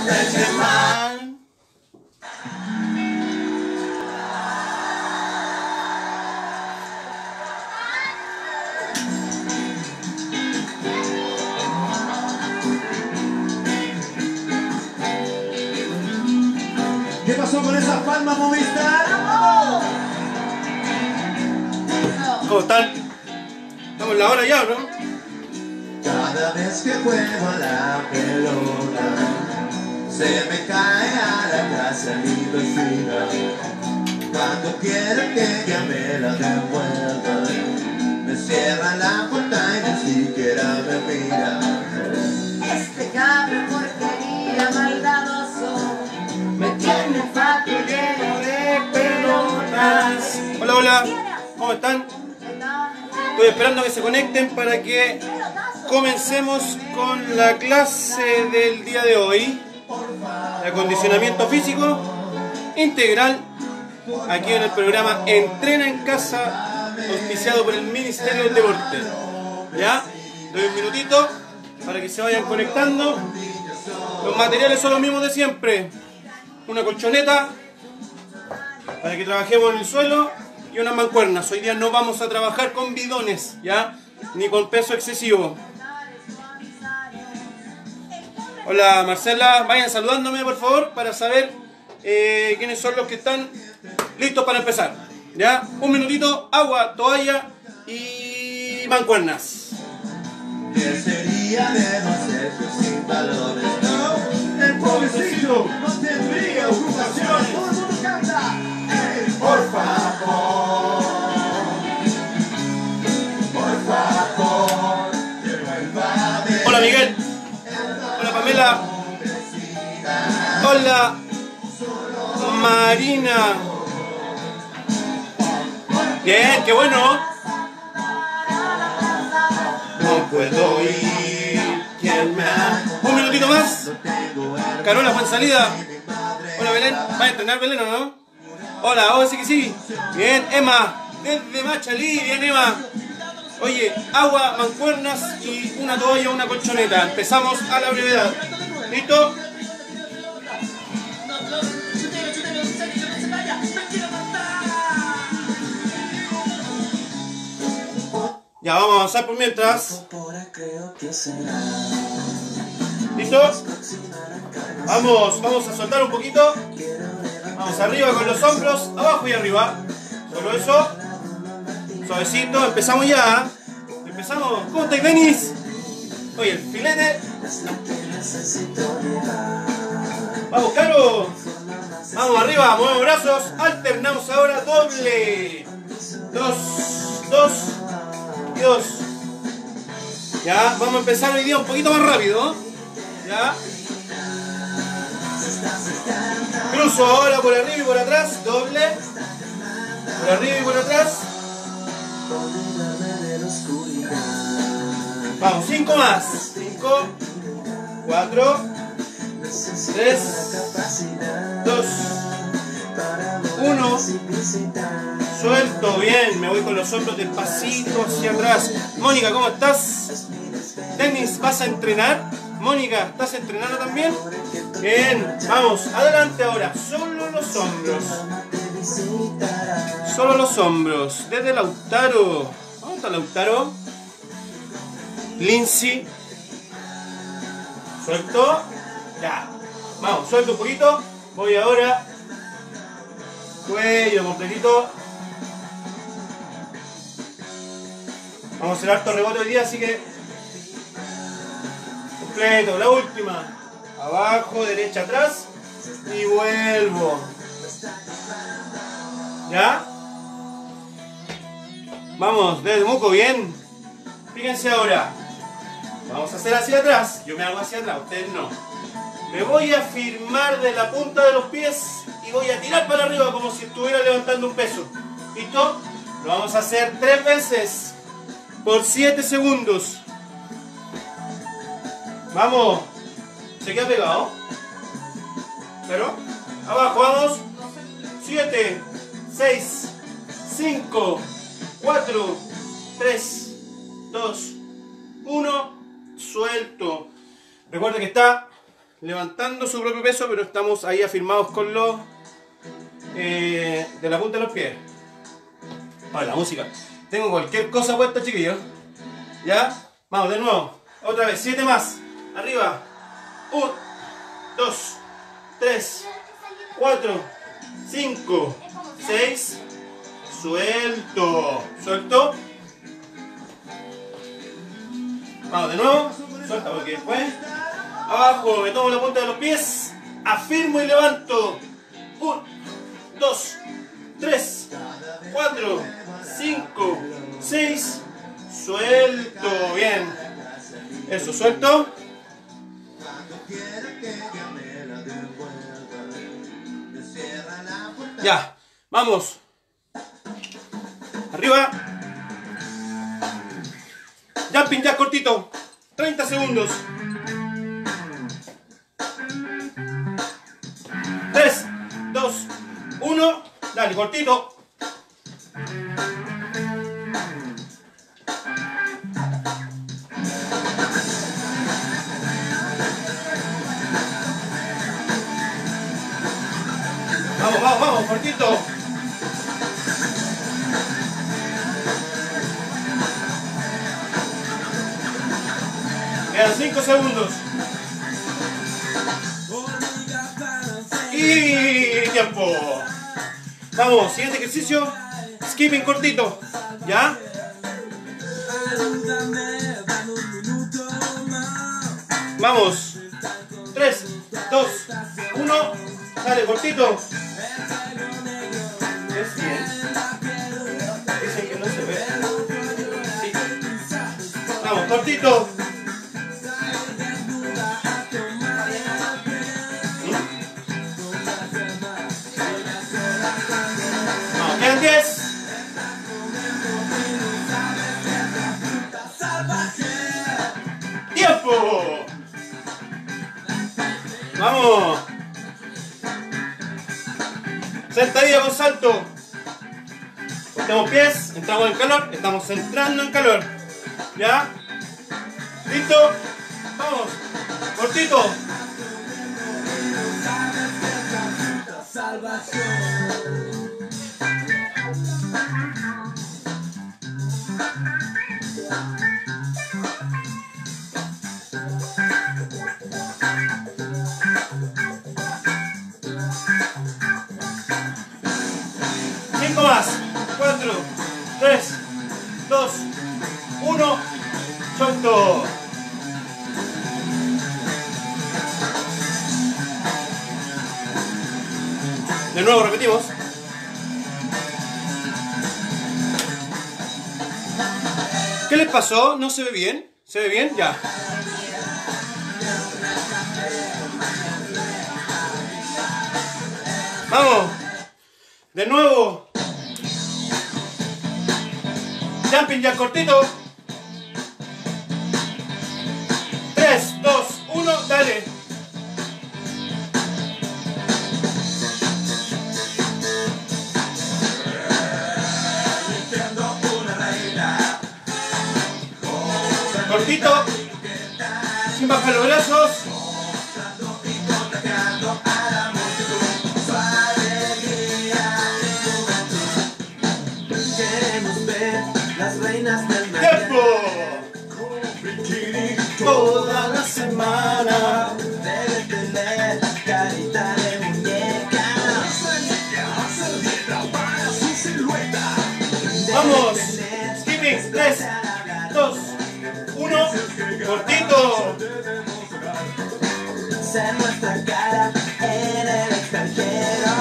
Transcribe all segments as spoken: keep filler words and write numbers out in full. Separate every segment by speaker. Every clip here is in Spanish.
Speaker 1: Germán.
Speaker 2: ¿Qué pasó con esas palmas, Movistar?
Speaker 1: ¿Cómo están? Estamos en la hora ya, ¿no?
Speaker 2: Cada vez que juego a la pelota, se me cae a la casa mi vecina. Cuando quiero que ella me la devuelva, me cierra la puerta y ni siquiera me mira.
Speaker 3: Este cabrón porquería maldadoso me tiene fato lleno de pelotas.
Speaker 1: Hola, hola. ¿Cómo están? Estoy esperando que se conecten para que comencemos con la clase del día de hoy de acondicionamiento físico integral aquí en el programa Entrena en Casa, auspiciado por el Ministerio del Deporte. ¿Ya? Doy un minutito para que se vayan conectando. Los materiales son los mismos de siempre. Una colchoneta para que trabajemos en el suelo y unas mancuernas. Hoy día no vamos a trabajar con bidones, ¿ya? Ni con peso excesivo. Hola Marcela, vayan saludándome por favor para saber eh, quiénes son los que están listos para empezar. ¿Ya? Un minutito, agua, toalla y mancuernas.
Speaker 2: ¿Qué sería de nosotros sin valores? No, el pobrecito no tendría ocupaciones. Todo el mundo canta. ¡Ey! Por favor, por favor, que vuelva a ver.
Speaker 1: Hola Miguel. Hola Pamela. Hola Marina. Bien, qué bueno.
Speaker 2: No puedo ir, ¿quién me ha?
Speaker 1: Un minutito más.
Speaker 2: No tengo el
Speaker 1: Carola fue en salida.
Speaker 2: de mi madre.
Speaker 1: Hola Belén. ¿Va a entrenar Belén o no? Hola, ahora sí que sí. Bien, Emma. Desde Machalí. Bien, Emma. Oye, agua, mancuernas y una toalla, una colchoneta. Empezamos a la brevedad. ¿Listo? Ya, vamos a avanzar por mientras. ¿Listo? Vamos, vamos a soltar un poquito. Vamos arriba con los hombros, abajo y arriba. Solo eso. Suavecito, empezamos ya. Empezamos. ¿Cómo estáis, Denis? Oye, el filete. Vamos, Caro. Vamos arriba, movemos brazos. Alternamos ahora doble. Dos, dos y dos. Ya, vamos a empezar hoy día un poquito más rápido. Ya. Cruzo ahora por arriba y por atrás. Doble. Por arriba y por atrás. Vamos, cinco más. Cinco, cuatro, tres, dos, uno. Suelto, bien. Me voy con los hombros despacito hacia atrás. Mónica, ¿cómo estás? Denis, ¿vas a entrenar? Mónica, ¿estás entrenando también? Bien, vamos, adelante ahora. Solo los hombros. Solo los hombros. Desde Lautaro. ¿Dónde está Lautaro? Lindsay. Suelto. Ya. Vamos, suelto un poquito. Voy ahora. Cuello completito. Vamos a hacer harto rebote hoy día, así que completo, la última. Abajo, derecha, atrás. Y vuelvo. ¿Ya? Vamos, desde Muco, bien. Fíjense ahora. Vamos a hacer hacia atrás. Yo me hago hacia atrás, ustedes no. Me voy a firmar de la punta de los pies y voy a tirar para arriba como si estuviera levantando un peso. ¿Listo? Lo vamos a hacer tres veces por siete segundos. Vamos. ¿Se queda pegado? ¿Pero? Abajo, vamos. siete, seis, cinco, cuatro, tres, dos, uno. Suelto. Recuerda que está levantando su propio peso, pero estamos ahí afirmados con los eh, de la punta de los pies. Vale, la música. Tengo cualquier cosa puesta, chiquillos. ¿Ya? Vamos, de nuevo. Otra vez, siete más. Arriba. uno, dos, tres, cuatro, cinco, seis. Suelto. Suelto. Vamos, de nuevo. Suelta porque después. Abajo, me tomo la punta de los pies. Afirmo y levanto. uno, dos, tres, cuatro, cinco, seis. Suelto. Bien. Eso, suelto. Ya, vamos. Arriba. Jumping jack cortito. treinta segundos. tres, dos, uno. Dale, cortito. Vamos, vamos, vamos, cortito. Quedan cinco segundos. Y tiempo. Vamos, siguiente ejercicio. Skipping cortito. ¿Ya? Vamos. tres, dos, uno. Dale, cortito. ¿Es bien? Dicen que no se ve. Sí. Vamos, cortito. Vamos, quedan diez. ¡Tiempo! Vamos. Sentadilla con salto. Cortemos pies, entramos en calor, estamos entrando en calor. ¿Ya? ¿Listo? Vamos. Cortito. Cinco más. Cuatro, tres, dos, uno. Suelto. De nuevo repetimos. ¿Qué les pasó? ¿No se ve bien? ¿Se ve bien? Ya. Vamos. De nuevo. Jumping ya cortito. tres, dos, uno, dale. Cortito. Sin bajar los brazos. ¡Tiempo! Toda la semana debe tener carita de muñeca. Vamos. Skipping. tres, dos, uno. Cortito. Ser nuestra cara en el extranjero.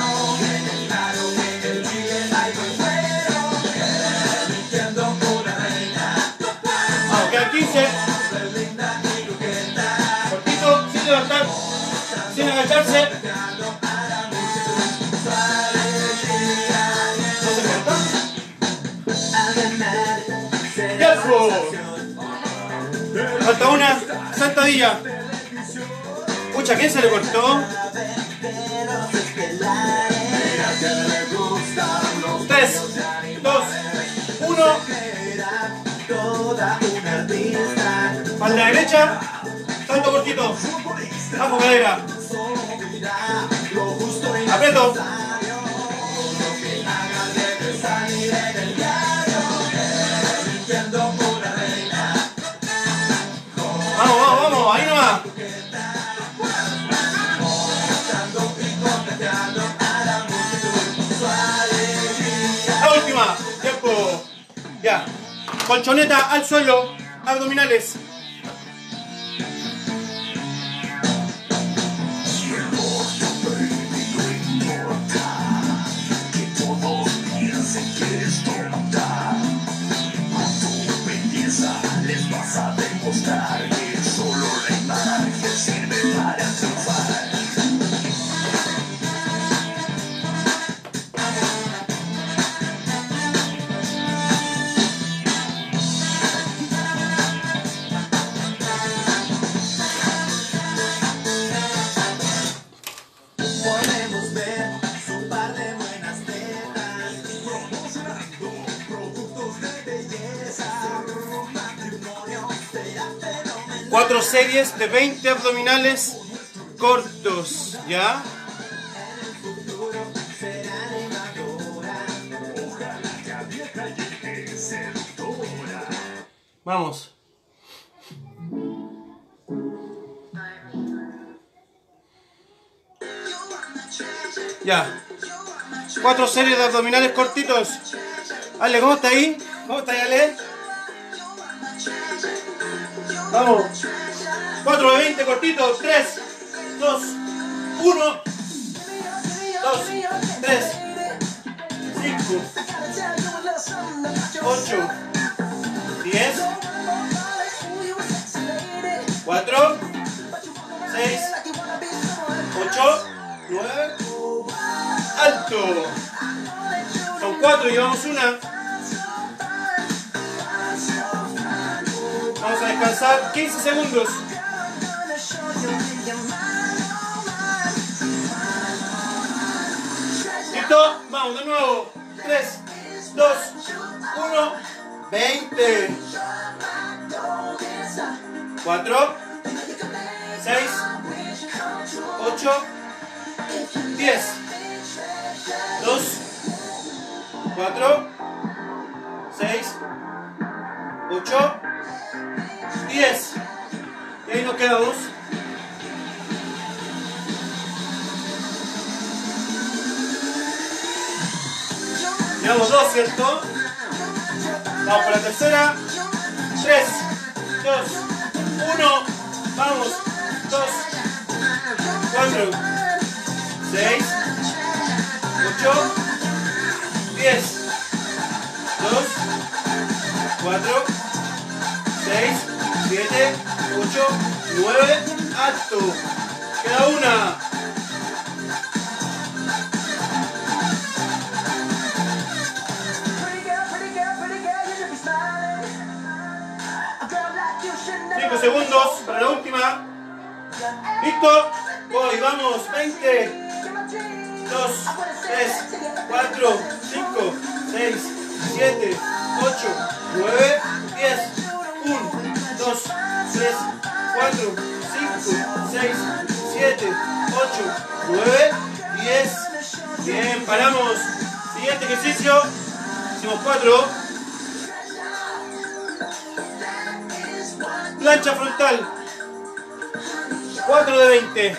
Speaker 1: quince. Cortito, sin levantar, sin agacharse. ¿No se corta? ¡Tiempo! Falta una sentadilla. Pucha, ¿quién se le cortó? tres, dos, uno. Para la derecha, salto cortito. Bajo cadera. Aprieto. Vamos, vamos, vamos, ahí nomás. La última. Tiempo. Ya. Colchoneta al suelo. Abdominales.
Speaker 2: Les vas a demostrar que solo la imagen sirve para triunfar. Podemos ver su par de buenas tetas, promocionando productos de belleza.
Speaker 1: Cuatro series de veinte abdominales cortos, ¿ya? Vamos. Ya. Cuatro series de abdominales cortitos. Ale, ¿cómo está ahí? ¿Cómo está ahí, Ale? Vamos. cuatro de veinte cortitos. tres, dos, uno, dos, tres, cinco, ocho, diez, cuatro, seis, ocho, nueve, alto. Son cuatro, llevamos una. Vamos a descansar quince segundos. ¿Listo? Vamos de nuevo. tres, dos, uno, veinte. cuatro, seis, ocho, diez. dos, cuatro, seis, ocho, diez. Y ahí nos quedamos. Llevamos dos, ¿cierto? Vamos por la tercera. tres, dos, uno. Vamos. dos, cuatro, seis, ocho, diez. dos, cuatro, seis, siete, ocho, nueve. Alto. Queda una. cinco segundos para la última. ¿Listo? Voy, vamos. veinte. dos, tres, cuatro, cinco, seis, siete, ocho, nueve, diez. uno, dos, tres, cuatro, cinco, seis, siete, ocho, nueve, diez. Bien, paramos. Siguiente ejercicio. Hicimos cuatro. Plancha frontal. cuatro de veinte.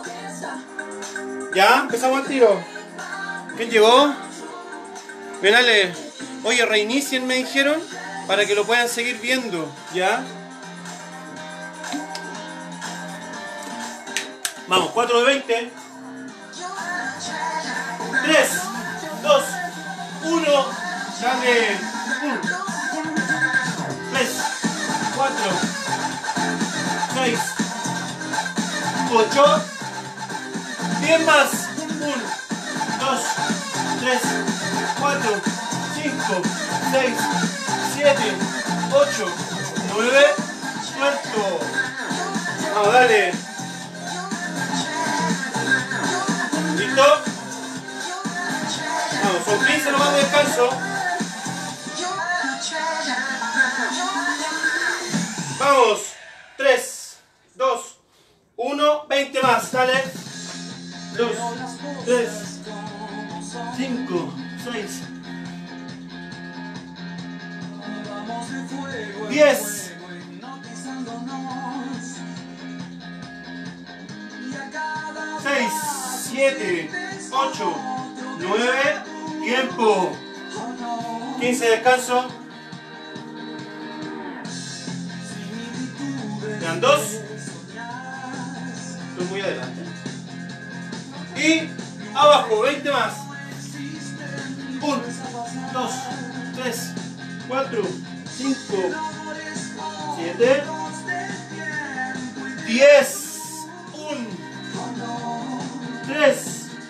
Speaker 1: Ya, empezamos al tiro. ¿Quién llegó? Venale. Oye, reinicien, me dijeron, para que lo puedan seguir viendo. ¿Ya? Vamos, cuatro de veinte. tres, dos, uno. Dale. uno, tres, cuatro, seis, ocho, diez más. uno, dos, tres, cuatro, cinco, seis, siete, ocho, nueve, suelto. Vamos, dale. ¿Listo? Vamos, son quince nomás de descanso. Vamos. tres, dos, uno, veinte. veinte más, dale. dos, tres, cinco, seis, diez. seis, siete, ocho, nueve, tiempo. quince descanso. Quedan dos. Estoy muy adelante. Y abajo, veinte más. uno, dos, tres, cuatro, cinco, siete, diez. uno, tres,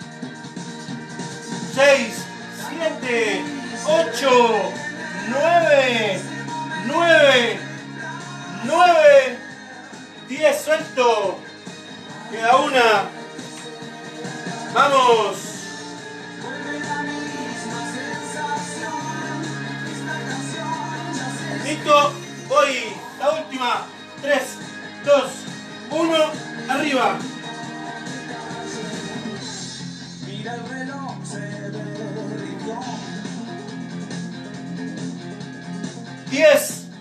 Speaker 1: seis, siete, ocho, nueve, nueve, nueve, diez, suelto. Queda una. Vamos. Listo. Voy. La última. tres, dos, uno. Arriba.
Speaker 2: Mira el reloj, se derritió.
Speaker 1: diez,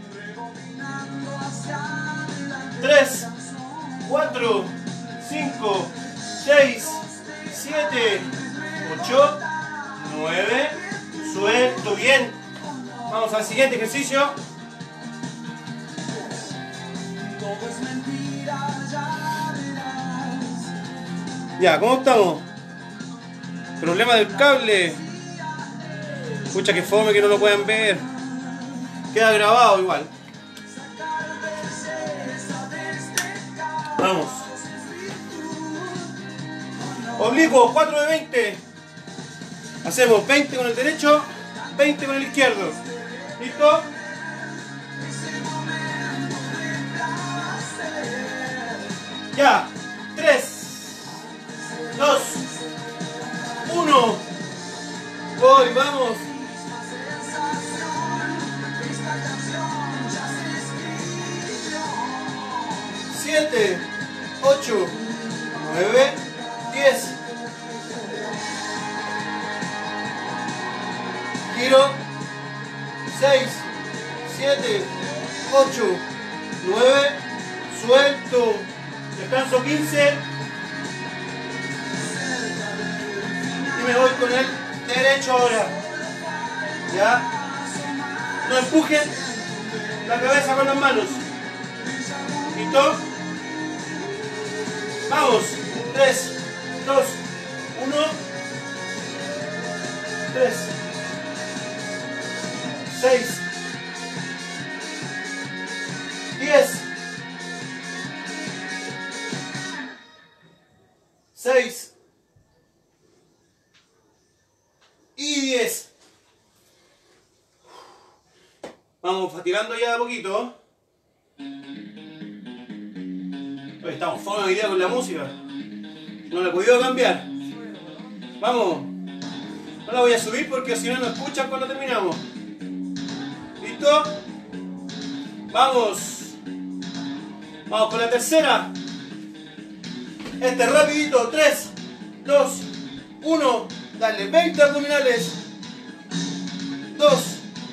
Speaker 1: tres, cuatro, cinco, seis, siete, ocho, nueve. Suelto. Bien. Vamos al siguiente ejercicio.
Speaker 2: Todo es mentira, ya verás.
Speaker 1: Ya, ¿cómo estamos? Problema del cable. Escucha que fome que no lo puedan ver. Queda grabado igual. Vamos. Oblicuo, cuatro de veinte. Hacemos veinte con el derecho, veinte con el izquierdo. ¿Listo? Ya. tres, dos, uno. Voy, vamos. siete, ocho, nueve, diez. Giro. seis, siete, ocho, nueve. Suelto. Descanso quince. Y me voy con el derecho ahora. Ya. No empujen la cabeza con las manos. ¿Listo? Vamos. tres, dos, uno. tres. seis. diez. seis. Y diez. Vamos fatigando ya de a poquito. Hoy estamos fome hoy día con la música. No la he podido cambiar. Vamos. No la voy a subir porque si no no escuchan cuando terminamos. ¿Listo? Vamos. Vamos con la tercera. Este rapidito. tres, dos, uno. Dale. veinte abdominales. dos,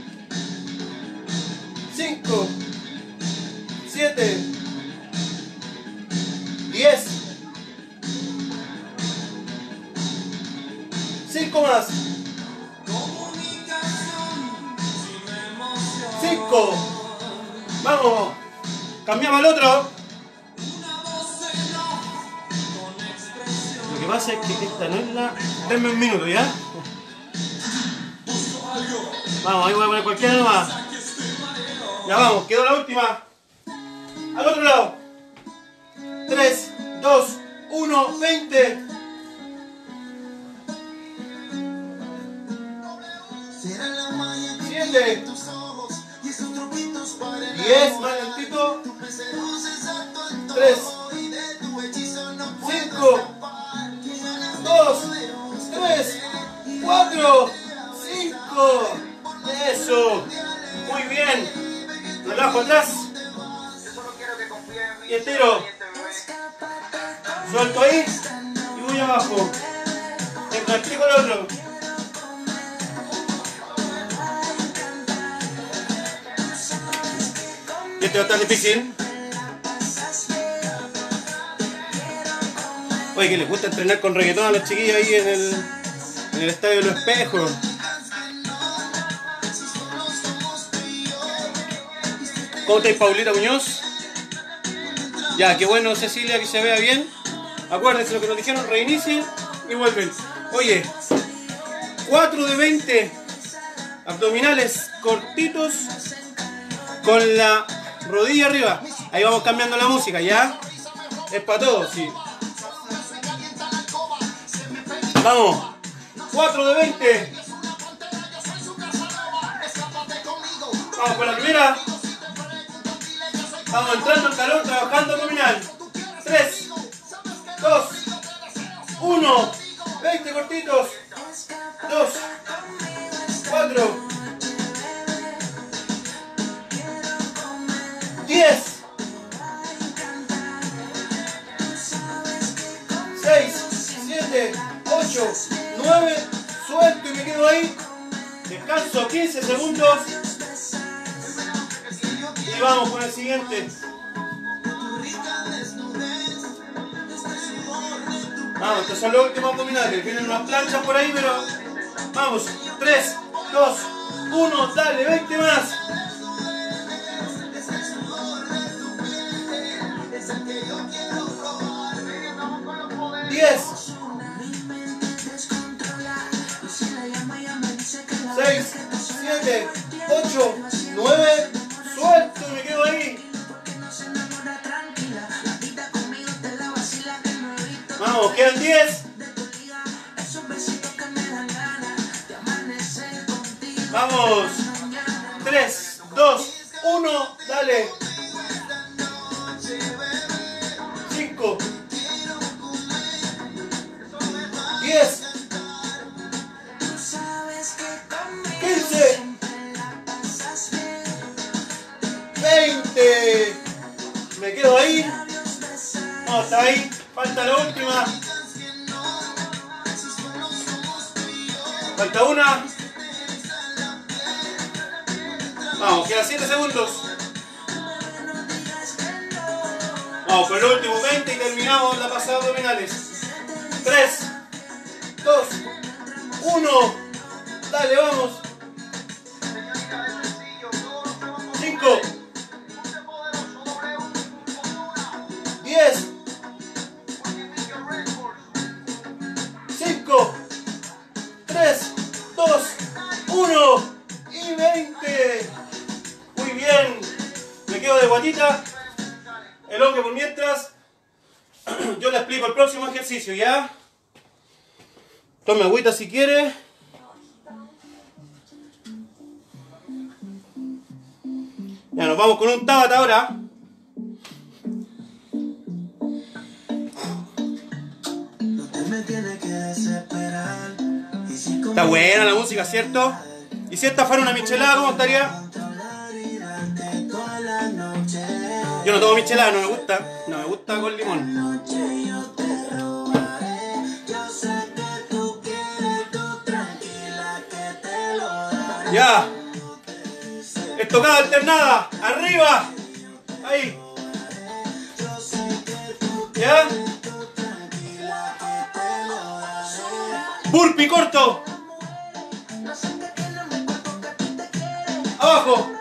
Speaker 1: cinco, siete, diez. cinco más. cinco. Vamos. Cambiamos al otro. Lo que pasa es que esta no es la... Denme un minuto, ¿ya? Vamos, ahí voy a poner cualquiera nomás. Ya vamos, quedó la última. Al otro lado. tres, dos, uno, veinte. siete. diez, más lentito. tres. cinco. dos. tres. cuatro. cinco. Eso. Muy bien. Relajo atrás. Y estiro. Suelto ahí y voy abajo. Practico el otro. Y este va a estar difícil. Oye, que les gusta entrenar con reggaetón a los chiquillos ahí en el, en el estadio de Los Espejos. ¿Cómo estáis, Paulita Muñoz? Ya, qué bueno, Cecilia, que se vea bien. Acuérdense lo que nos dijeron, reinicien y vuelven. Oye, cuatro de veinte abdominales cortitos con la rodilla arriba. Ahí vamos cambiando la música, ¿ya? Es para todos, sí. Vamos, cuatro de veinte. Vamos con la primera. Vamos entrando en calor, trabajando abdominal. tres, dos, uno. veinte cortitos. dos, cuatro, diez, seis, siete, ocho, nueve, suelto y me quedo ahí. Descanso quince segundos. Y vamos con el siguiente. Vamos, estos son los últimos abdominales. Vienen unas planchas por ahí, pero vamos. tres, dos, uno, dale, veinte más. diez, seis, siete, ocho, nueve, suelto y me quedo ahí. Vamos, quedan diez. Vamos. tres, dos, uno, dale. cinco, diez, quince, veinte. Me quedo ahí. Vamos, hasta ahí. Falta la última. Falta una. Vamos, quedan siete segundos. Vamos, por el último veinte y terminamos la pasada abdominales. tres, dos, uno. Dale, vamos. cinco, diez, cinco, tres, dos, uno y veinte. Muy bien. Me quedo de guatita. El hombre por mientras. Yo le explico el próximo ejercicio, ¿ya? Tome agüita si quiere. Ya, nos vamos con un Tabata ahora. Está buena la música, ¿cierto? Y si esta fuera una michelada, ¿cómo estaría? Yo no tomo michelada, no me gusta. No me gusta con limón. Ya. Estocada alternada. Arriba. Ahí. Ya. Burpee corto. Abajo.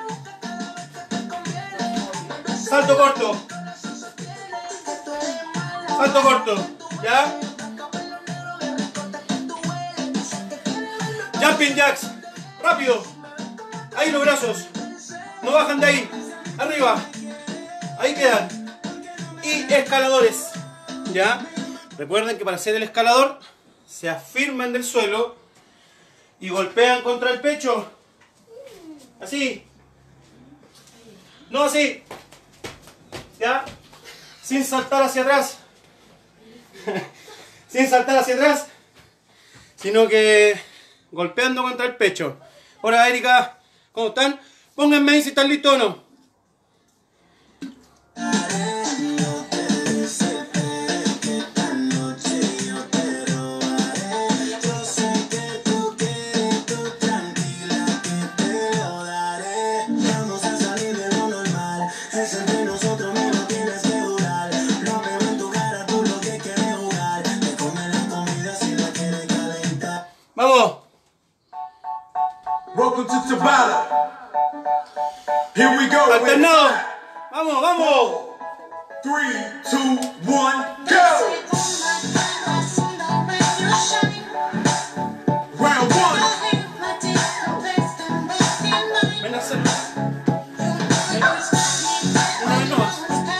Speaker 1: Salto corto. Salto corto. ¿Ya? Jumping jacks. Rápido. Ahí los brazos. No bajan de ahí. Arriba. Ahí quedan. Y escaladores. ¿Ya? Recuerden que para hacer el escalador se afirman del suelo y golpean contra el pecho. Así. No así. ¿Ya? Sin saltar hacia atrás. Sin saltar hacia atrás. Sino que golpeando contra el pecho. Hola, Erika. ¿Cómo están? Pónganme ahí si están listos o no.
Speaker 2: Tabata. Here we go.
Speaker 1: Alternado. Vamos, vamos.
Speaker 2: Three, two, one, go. Round one.
Speaker 1: Ven a hacer. Una vez nomás.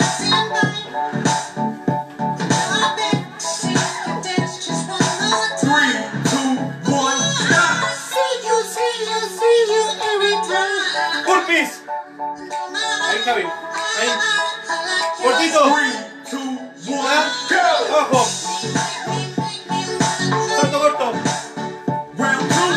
Speaker 2: Three, two, one, stop.
Speaker 1: Burpees. Ahí, Javi. Ahí. Cortito.
Speaker 2: Three, two, one, go.
Speaker 1: Abajo. Salto corto.
Speaker 2: Round two.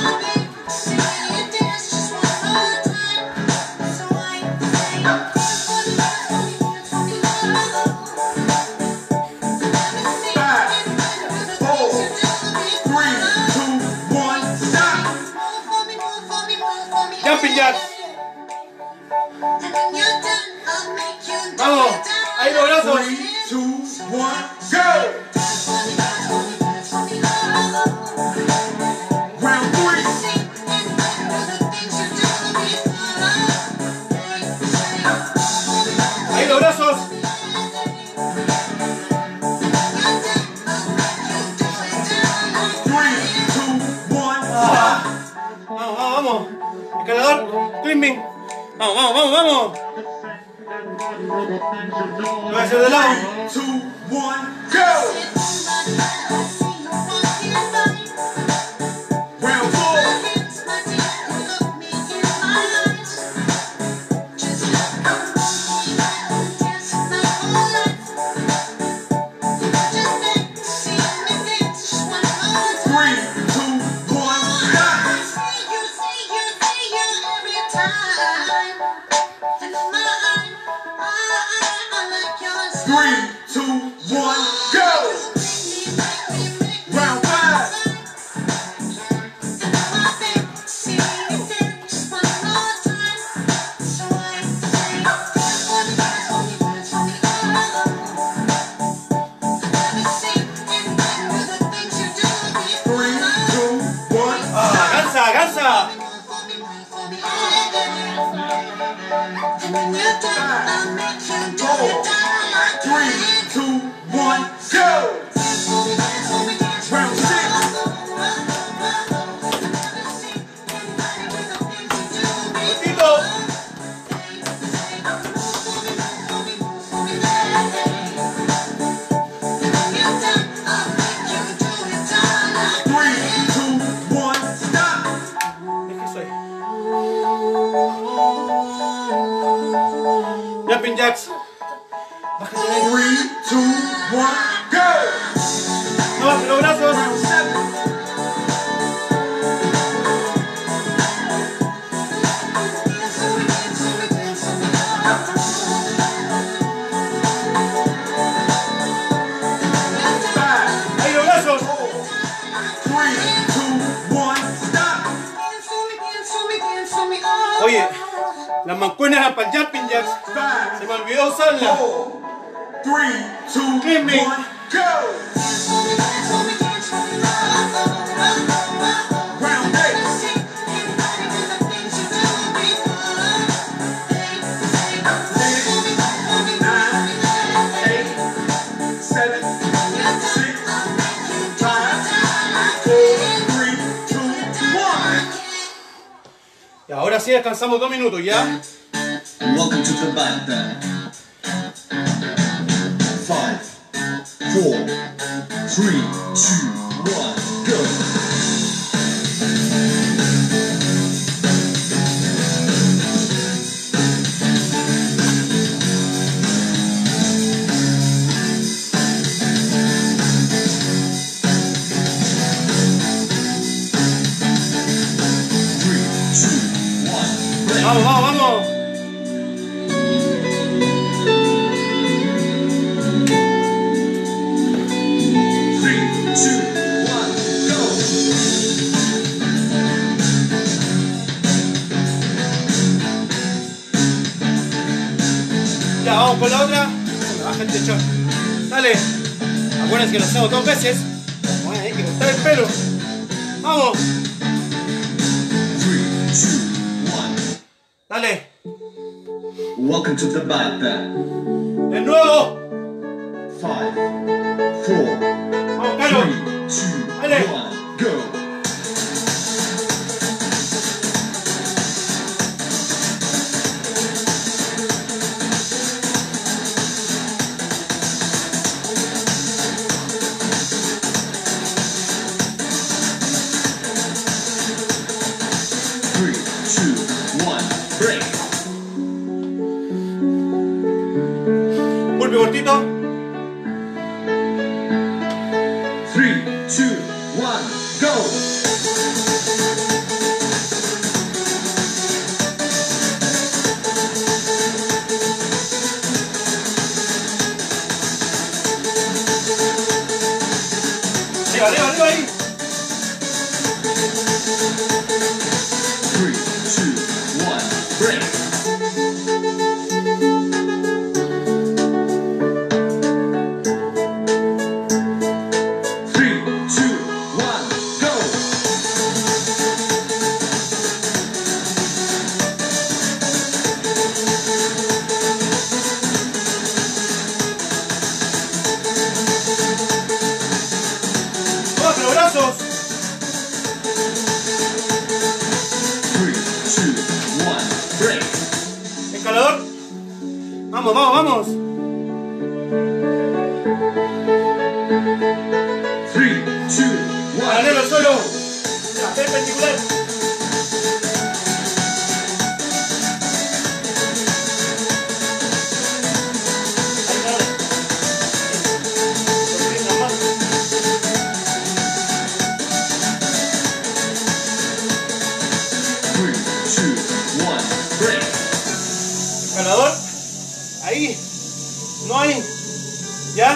Speaker 1: Jumping jacks. Vamos. Ahí los brazos.
Speaker 2: Three, two, one, go. Round three.
Speaker 1: Ahí los brazos.
Speaker 2: Three, two, one,
Speaker 1: Ah. Vamos, vamos, vamos. Escalador. Climbing. Vamos, vamos, vamos, vamos. Lo voy a hacer de lado.
Speaker 2: two, one, go. Round four. Three, two, one, stop. Three, two, one, go. Round five. Three, two, one,
Speaker 1: Ah, cansa, cansa.
Speaker 2: three, two, one, go. Round six.
Speaker 1: Cortito.
Speaker 2: Three, two, one, stop.
Speaker 1: Es que soy. Jumping jacks. Bájate de ahí.
Speaker 2: Three, two, one, go.
Speaker 1: No bajes los brazos.
Speaker 2: Round seven. Five,
Speaker 1: Ahí los brazos.
Speaker 2: three, two, one, stop.
Speaker 1: Oye, las mancuernas eran para el jumping jacks. Se
Speaker 2: Five,
Speaker 1: me olvidó usarlas.
Speaker 2: four, three, two,
Speaker 1: Climbing.
Speaker 2: one, go. Round eight. Seven, six, five, four, three, two, one.
Speaker 1: Y ahora sí descansamos dos minutos, ¿ya?
Speaker 4: Welcome to Tabata. Five, four, three, two, one, go. Three, two, one, break.
Speaker 1: Vamos, vamos, vamos.
Speaker 4: Three, two, one, go.
Speaker 1: Ya, vamos con la otra. Se me baja el techo. Dale. Acuérdense que lo hacemos dos veces. Bueno, hay que cortar el pelo. Vamos.
Speaker 4: Three, two,
Speaker 1: Dale.
Speaker 4: Welcome to the bike path.
Speaker 1: De nuevo.
Speaker 4: Five, four,
Speaker 1: Vamos, Carlos.
Speaker 4: three, two,
Speaker 1: Dale.
Speaker 4: one, go. Three, two, one, break.
Speaker 1: Golpe cortito.
Speaker 4: Three, two, one, go.
Speaker 1: Arriba, arriba, arriba ahí.
Speaker 4: Three, two, one, break. Three, two, one, go.
Speaker 1: Vamos, los brazos.
Speaker 4: Three, two, one, break.
Speaker 1: Escalador. Vamos, vamos, vamos.
Speaker 4: Three, two, one,
Speaker 1: Paralelo al suelo. Perpendicular.
Speaker 4: three, two, one, break.
Speaker 1: Escalador. Ahí. No hay. ¿Ya?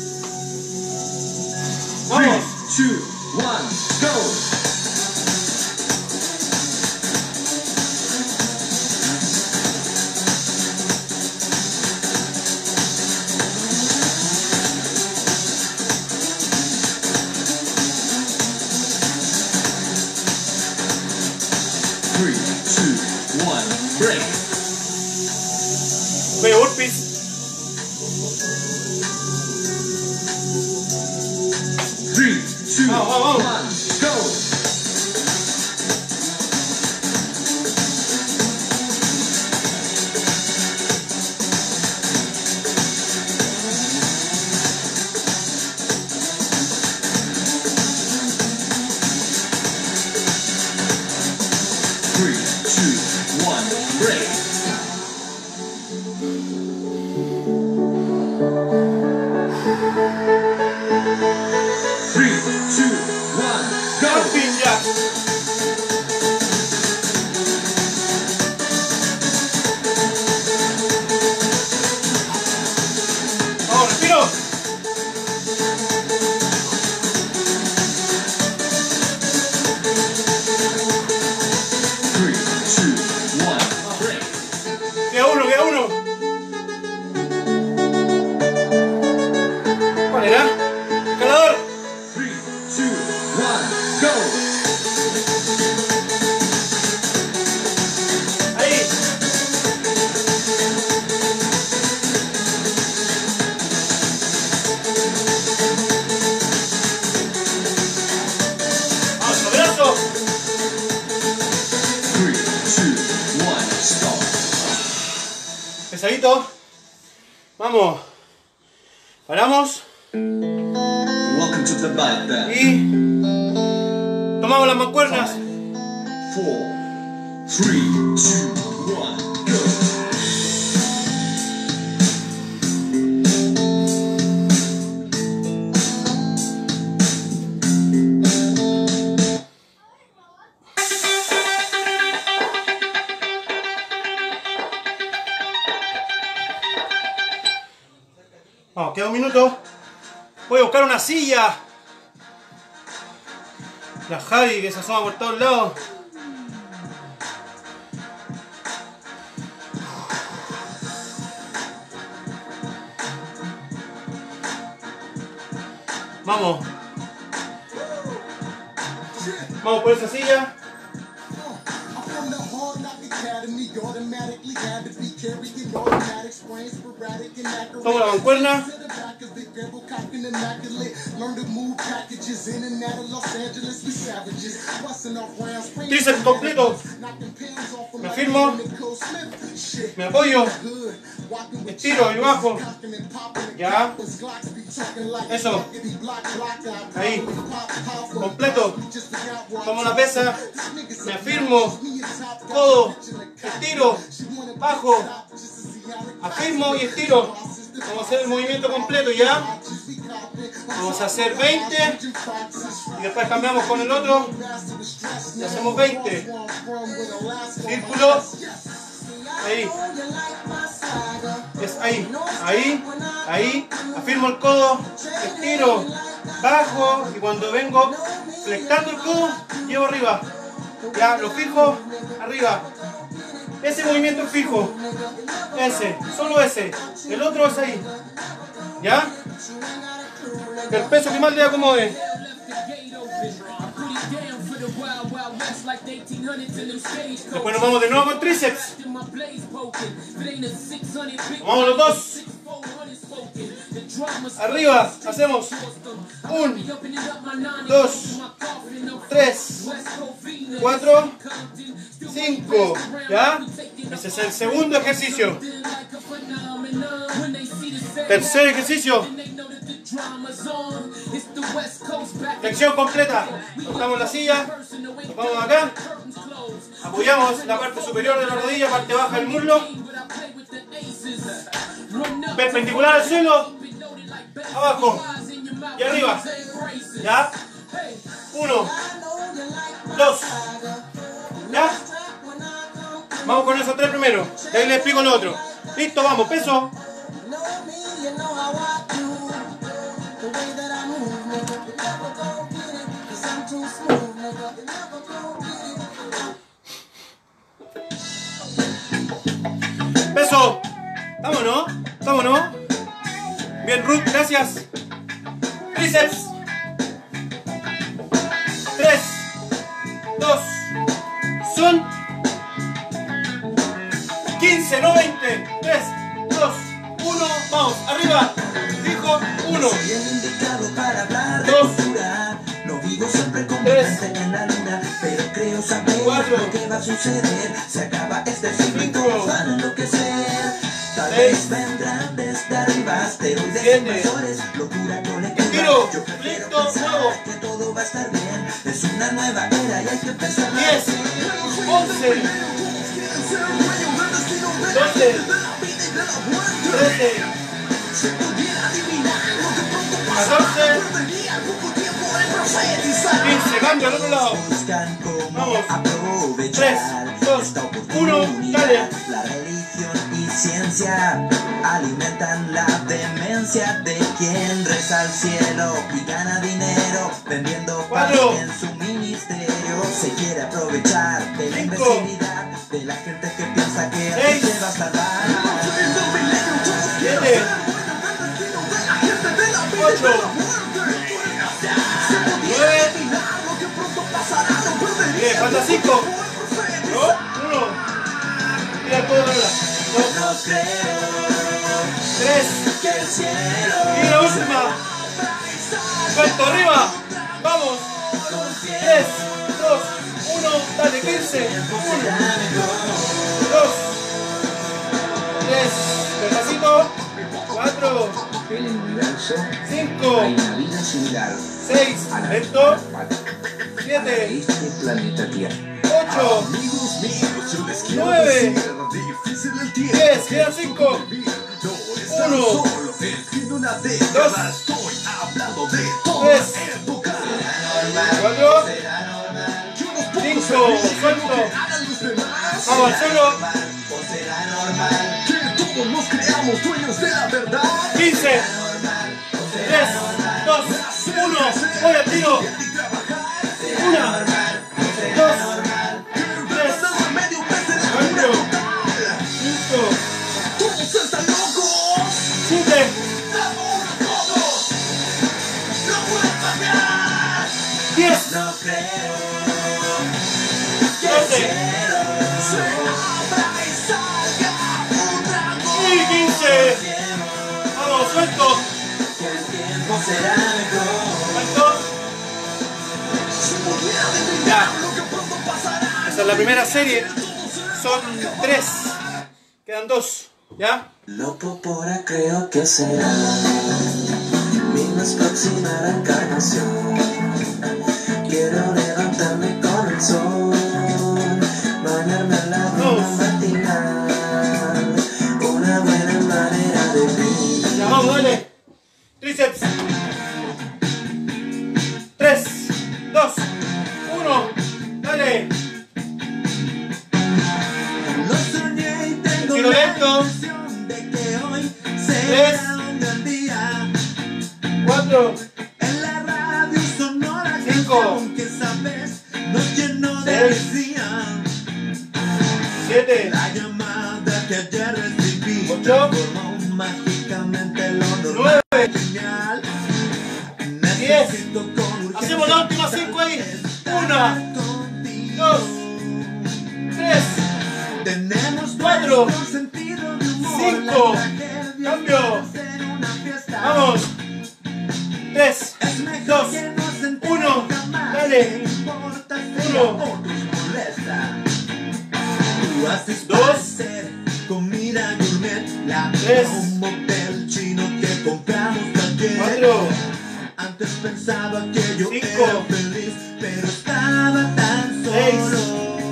Speaker 4: Three,
Speaker 1: Vamos.
Speaker 4: two, one, go. Three, two, one, break.
Speaker 1: Ve, burpees.
Speaker 4: Three, two,
Speaker 1: Vamos, vamos,
Speaker 4: one, go. Three, two, one, break. Three, two, one, go.
Speaker 1: Jumping jack. Vamos, respiro.
Speaker 4: Three, two, one, break.
Speaker 1: Queda uno, queda uno. ¿Cuál era? Escalador.
Speaker 4: Three, two, one, go.
Speaker 1: Ahí. Vamos, los brazos.
Speaker 4: Three, two, one, stop.
Speaker 1: Pesadito. Vamos. Paramos.
Speaker 4: Welcome to the bike path.
Speaker 1: Y tomamos las mancuernas.
Speaker 4: Four, three, two, one, go.
Speaker 1: Vamos, queda un minuto. Voy a buscar una silla. La Javi que se asoma por todos lados. Vamos. Vamos por esa silla. Tomo la mancuerna. Tríceps completo. Me afirmo. Me apoyo. Estiro y bajo. Ya. Eso. Ahí. Completo. Tomo la pesa. Me afirmo. Codo. Estiro. Bajo. Afirmo y estiro. Vamos a hacer el movimiento completo, ¿ya? Vamos a hacer veinte. Y después cambiamos con el otro. Y hacemos veinte. Círculo. Ahí. Es ahí. Ahí. Ahí. Afirmo el codo. Estiro. Bajo. Y cuando vengo flectando el codo, llevo arriba. Ya, lo fijo. Arriba. Ese movimiento es fijo. Ese. Solo ese. El otro es ahí. ¿Ya? El peso que más le acomode. Después nos vamos de nuevo con tríceps. Vamos los dos. Arriba. Hacemos un, dos, tres, cuatro, cinco. ¿Ya? Ese es el segundo ejercicio. Tercer ejercicio. Flexión completa. Soltamos la silla. Nos vamos acá. Apoyamos la parte superior de la rodilla, parte baja del muslo. Perpendicular al suelo. Abajo. Y arriba. ¿Ya? Uno. Dos. ¿Ya? Vamos con esos tres primero. De ahí les explico lo otro. Listo, vamos. Peso. Peso. Vámonos. Vámonos. Bien, Ruth, gracias. Tríceps. Tres. Dos. Son quince, no veinte. Tres, dos, uno. Vamos, arriba. Fijo, uno. Dos.
Speaker 2: No vivo siempre con
Speaker 1: Tres.
Speaker 2: en la luna, pero creo saber
Speaker 1: Cuatro.
Speaker 2: lo que va a suceder. Se acaba este ciclo y
Speaker 1: Cinco.
Speaker 2: todos van a enloquecer. Tal
Speaker 1: Seis.
Speaker 2: vez vendrán desde arriba asteroides
Speaker 1: Siete.
Speaker 2: invasores, locura colectiva.
Speaker 1: Estiro.
Speaker 2: Yo prefiero
Speaker 1: Listo,
Speaker 2: pensar
Speaker 1: nuevo.
Speaker 2: que todo va a estar bien. Es una nueva era y hay que empezar.
Speaker 1: Diez. Once. Doce. Trece. catorce. quince. Cambio al otro lado.
Speaker 2: Buscan cómo
Speaker 1: Vamos.
Speaker 2: aprovechar
Speaker 1: Tres, dos,
Speaker 2: esta
Speaker 1: uno,
Speaker 2: oportunidad.
Speaker 1: dale.
Speaker 2: La religión y ciencia alimentan la demencia de quien reza al cielo y gana dinero vendiendo paz
Speaker 1: Cuatro.
Speaker 2: en su ministerio. Se quiere aprovechar de la
Speaker 1: Cinco.
Speaker 2: imbecilidad de la gente que piensa que así
Speaker 1: Seis.
Speaker 2: se va a salvar.
Speaker 1: Siete. Ocho. Nueve. Diez. Falta cinco. No. Uno. Tira todo para atrás. Dos.
Speaker 2: No creo
Speaker 1: Tres.
Speaker 2: que el cielo
Speaker 1: Y la última. Cuento arriba. Vamos. Tres. Dos. Uno. Dale. Quince. Uno. Dos. Tres. Despacito. Cuatro.
Speaker 5: En el universo
Speaker 1: Cinco.
Speaker 5: hay una vida similar
Speaker 1: Seis.
Speaker 5: a la
Speaker 1: Lento.
Speaker 5: a
Speaker 1: Siete.
Speaker 5: este planeta Tierra.
Speaker 1: Ocho.
Speaker 4: Amigos míos, yo les quiero
Speaker 1: Nueve.
Speaker 4: decir, difícil el tiempo.
Speaker 1: Diez. Quedan cinco.
Speaker 4: No están
Speaker 1: Uno.
Speaker 4: solo, en fin de una década estoy hablando de toda
Speaker 1: Tres.
Speaker 4: época.
Speaker 1: Cuatro.
Speaker 4: Yo no puedo
Speaker 1: Cinco.
Speaker 4: servir
Speaker 1: Suelto.
Speaker 4: lo que hagan los demás.
Speaker 1: Vamos al suelo.
Speaker 4: Que todos nos creamos dueños de la verdad.
Speaker 1: Quince. Tres. Dos. Uno. Voy al tiro. Una. Dos. Tres. Cuatro. Cinco.
Speaker 4: Todos están locos.
Speaker 1: Siete.
Speaker 4: No pueden cambiar.
Speaker 1: Diez.
Speaker 2: No creo
Speaker 1: Doce.
Speaker 4: Será
Speaker 2: será mejor.
Speaker 1: ¿Cuánto? Ya. Esa es la primera serie. Son tres. Quedan dos. ¿Ya?
Speaker 2: Loco por ahí creo que será mi más próxima reencarnación. Quiero levantarme con el sol, bañarme a la luna matinal, una buena manera de vivir.
Speaker 1: Ya vamos, dale. Tríceps. Tres, dos, uno. Dale.
Speaker 2: Lo soñé y tengo
Speaker 1: Tiro
Speaker 2: la
Speaker 1: lento.
Speaker 2: ilusión de que hoy
Speaker 1: Tres.
Speaker 2: será un gran día.
Speaker 1: Cuatro.
Speaker 2: En la radio sonó la
Speaker 1: Cinco.
Speaker 2: canción que esa vez nos llenó de
Speaker 1: Seis.
Speaker 2: alegría.
Speaker 1: Siete.
Speaker 2: La llamada que ayer recibí
Speaker 1: Ocho.
Speaker 2: transformó mágicamente lo normal.
Speaker 1: Nueve.
Speaker 2: Genial.
Speaker 1: Diez.
Speaker 2: Necesito con urgencia
Speaker 1: Hacemos la última cinco ahí.
Speaker 2: estar
Speaker 1: Una.
Speaker 2: contigo.
Speaker 1: Dos. Tres.
Speaker 2: Tenemos
Speaker 1: Cuatro.
Speaker 2: nuestro sentido de humor.
Speaker 1: Cinco.
Speaker 2: La tragedia
Speaker 1: Cambio.
Speaker 2: puede ser una fiesta.
Speaker 1: Vamos. Tres.
Speaker 2: Es mejor
Speaker 1: Dos.
Speaker 2: que no sentirnos
Speaker 1: Uno.
Speaker 2: jamás.
Speaker 1: Dale.
Speaker 2: No importa si
Speaker 1: Uno.
Speaker 2: a otros molesta. Tú haces
Speaker 1: Dos.
Speaker 2: parecer comida gourmet la
Speaker 1: Tres.
Speaker 2: un motel chino que compramos ayer.
Speaker 1: Cuatro.
Speaker 2: Antes pensaba que yo
Speaker 1: Cinco.
Speaker 2: era feliz, pero estaba tan solo.
Speaker 1: Seis.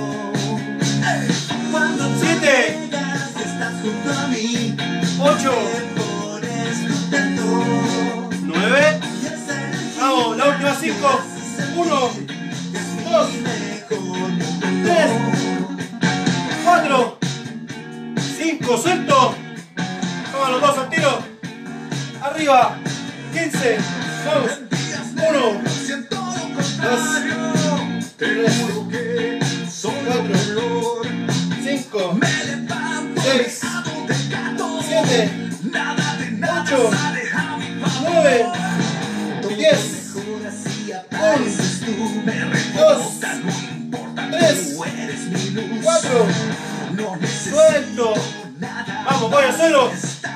Speaker 2: Ey. Cuando tú
Speaker 1: Siete.
Speaker 2: llegas y estás junto a mí,
Speaker 1: Ocho.
Speaker 2: te pones contento.
Speaker 1: Nueve.
Speaker 2: Y esa energía
Speaker 1: Vamos, la última cinco. Uno. Dos. Tres. Cuatro. Cinco. Suelto. Toma los dos al tiro. Arriba. Quince. Vamos. Uno. Dos. Tres. Cuatro. Cinco. Seis. Siete. Ocho. Nueve. Diez. Dos. Tres. Cuatro. Suelto. Vamos, voy al suelo.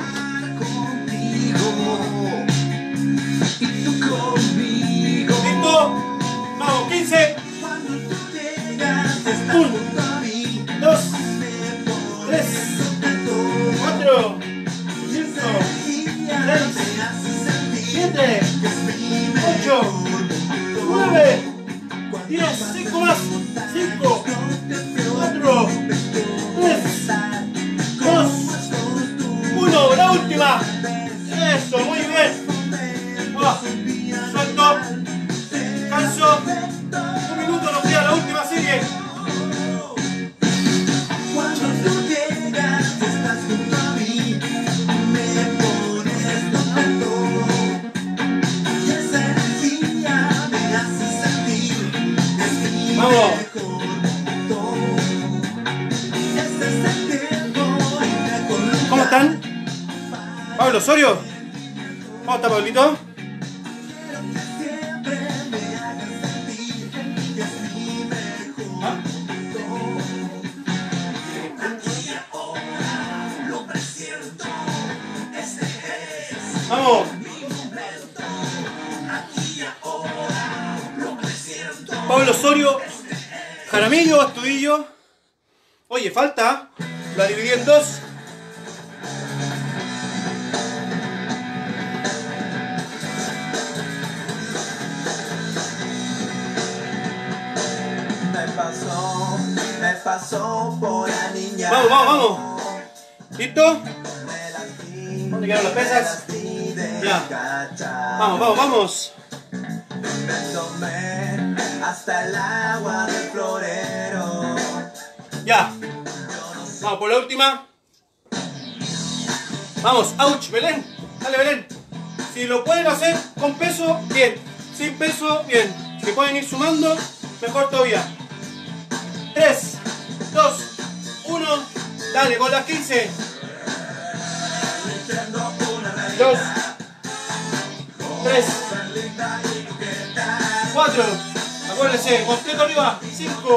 Speaker 1: Listo. Vamos, quince. Uno. Dos. Tres. Cuatro. Cinco. Seis. Siete. Ocho. Nueve. Diez. Cinco más. Cinco. Cuatro. Tres. Dos. Uno. La última. Eso, muy bien. Ah, suelto. Canso. Un minuto nos queda la última serie.
Speaker 2: Cuando tú llegas, estás junto a mí, me pones contento. Y esa energía me hace sentir que es mi
Speaker 1: Vamos.
Speaker 2: mejor momento. Este es el tiempo y mejor lugar.
Speaker 1: ¿Cómo están? Pablo Osorio. ¿Cómo está, Pablito?
Speaker 2: Quiero que siempre me hagas sentir que es mi mejor
Speaker 1: ¿Ah?
Speaker 2: momento. Aquí y ahora lo presiento. Este es
Speaker 1: Vamos.
Speaker 2: aquí y ahora lo presiento.
Speaker 1: Pablo Osorio. Jaramillo, Astudillo. Oye, falta. La dividí en dos.
Speaker 2: Me pasó, me pasó por la niña.
Speaker 1: Vamos, vamos, vamos. ¿Listo?
Speaker 2: Me las di,
Speaker 1: ¿Dónde quedaron las pesas?
Speaker 2: me las di de
Speaker 1: Ya.
Speaker 2: cachar.
Speaker 1: Vamos, vamos, vamos.
Speaker 2: Me tomé hasta el agua del florero.
Speaker 1: Ya. Vamos por la última. Vamos, ouch, Belén. Dale, Belén. Si lo pueden hacer con peso, bien. Sin peso, bien. Si pueden ir sumando, mejor todavía. tres, dos, uno. Dale, con las quince. dos, tres, cuatro. Acuérdense, completo arriba. cinco,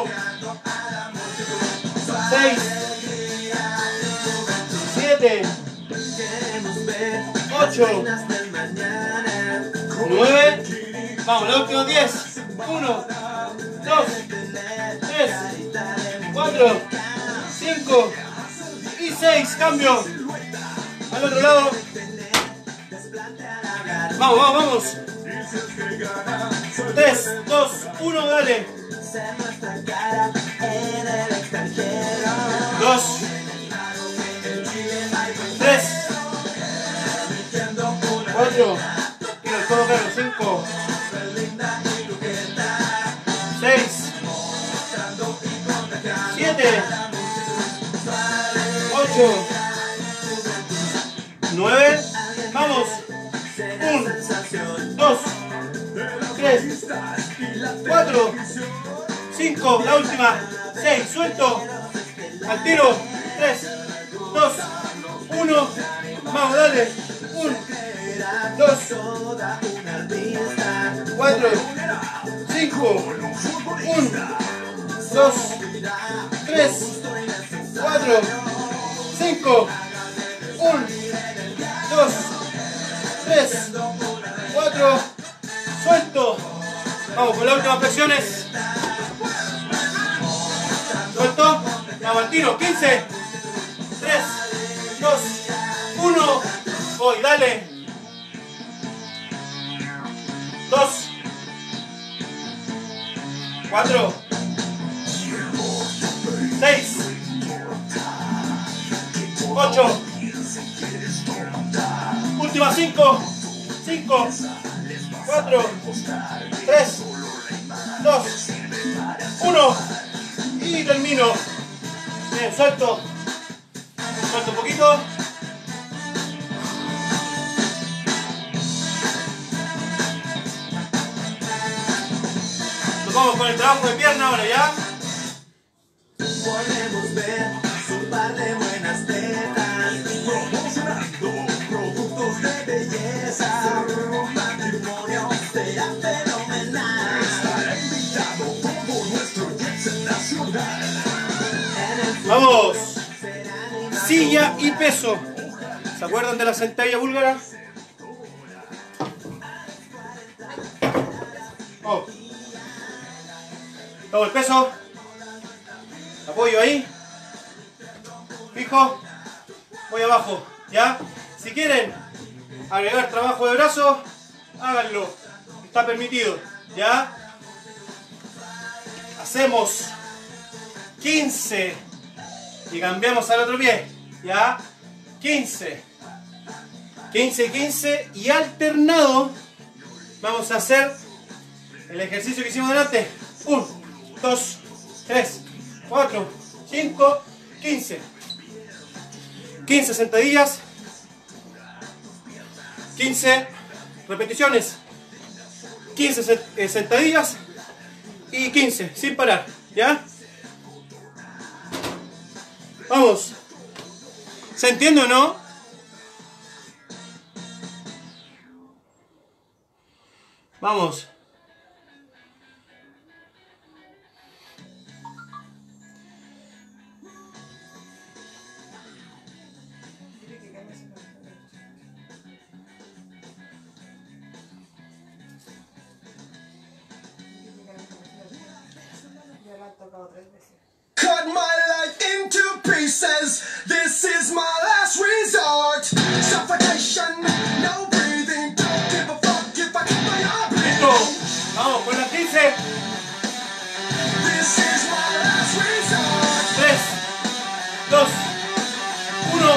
Speaker 1: seis, siete, ocho, nueve, vamos, los últimos diez, uno, dos, tres, cuatro, cinco y seis, cambio, al otro lado, vamos, vamos, vamos, tres, dos, uno, dale, dos, tres, cuatro, quiero el codo cargo, cinco, seis, siete, ocho, nueve, vamos, uno, dos, tres, cuatro, cinco, la última, seis, suelto, al tiro, tres, dos, uno, vamos, dale, uno, dos, cuatro, cinco, uno, dos, tres, cuatro, cinco, uno, dos, tres, cuatro, suelto, vamos con las últimas flexiones, suelto, vamos al tiro, quince, tres, dos, uno, voy, dale, dos, cuatro, seis, ocho, última cinco, cinco, cuatro, tres, dos, uno y termino. Bien, suelto, suelto un poquito. Nos vamos con el trabajo de pierna ahora, ¿ya?
Speaker 2: Podemos ver un par de buenas tetas promocionando productos de belleza. Un matrimonio será fenomenal. Estará invitado todo nuestro Jetson nacional.
Speaker 1: Vamos. Silla y peso. ¿Se acuerdan de la sentadilla búlgara? Oh. Tomo el peso. Apoyo ahí, fijo, voy abajo, ¿ya? Si quieren agregar trabajo de brazo, háganlo, está permitido, ¿ya? Hacemos quince y cambiamos al otro pie, ¿ya? quince, quince, quince y alternado vamos a hacer el ejercicio que hicimos delante, uno, dos, tres, cuatro, cinco, quince. quince sentadillas, quince repeticiones, quince sentadillas y quince sin parar, ¿ya? Vamos. ¿Se entiende o no? Vamos.
Speaker 2: Cut my life into pieces. This is my last resort. Suffocation, no breathing. Don't give a fuck if I keep my arm
Speaker 1: Listo.
Speaker 2: breathing.
Speaker 1: Vamos con las quince.
Speaker 2: This is my last resort.
Speaker 1: tres, dos, uno.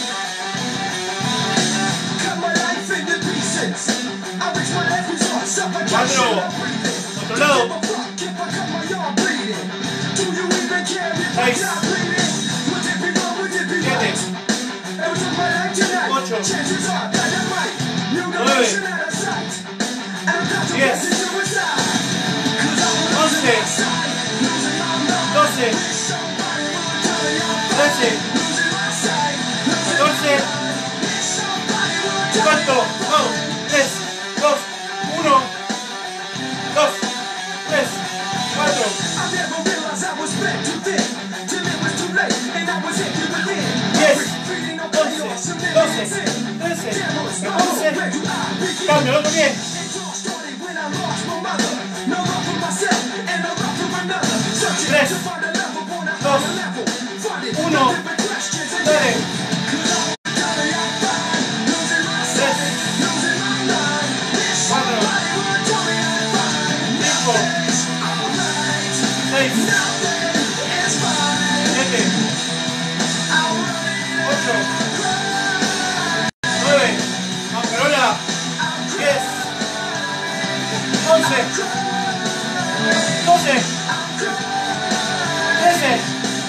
Speaker 2: Cut my life into pieces. I reach my last resort. Suffocation,
Speaker 1: Cuatro.
Speaker 2: no breathing.
Speaker 1: Otro lado.
Speaker 2: Don't give a fuck if I cut my arm bleeding. Do you even care if I
Speaker 1: Seis.
Speaker 2: die bleeding? Would it be wrong? Would it be
Speaker 1: Siete.
Speaker 2: right? Every time I act tonight,
Speaker 1: Ocho.
Speaker 2: chances are that I'm right. You know
Speaker 1: Nueve.
Speaker 2: motion out of sight. And I'm about to
Speaker 1: Diez.
Speaker 2: pass it suicide. 'Cause I'm
Speaker 1: Once.
Speaker 2: losing my mind.
Speaker 1: doce.
Speaker 2: Somebody will tell me I'm
Speaker 1: trece.
Speaker 2: losing my sight. Losing
Speaker 1: catorce.
Speaker 2: somebody will tell me
Speaker 1: Cuarto. Vamos. tres, dos, uno. dos, tres, cuatro.
Speaker 2: I never realized I was spread too thin till it was too late and I was empty within.
Speaker 1: diez,
Speaker 2: Feeding on
Speaker 1: once,
Speaker 2: chaos and
Speaker 1: doce,
Speaker 2: then
Speaker 1: Cambio, el otro pie. Tres, dos, uno, dale. Tres, cuatro, cinco, seis, siete, ocho, nueve, vamos Carola, diez, once, doce, trece,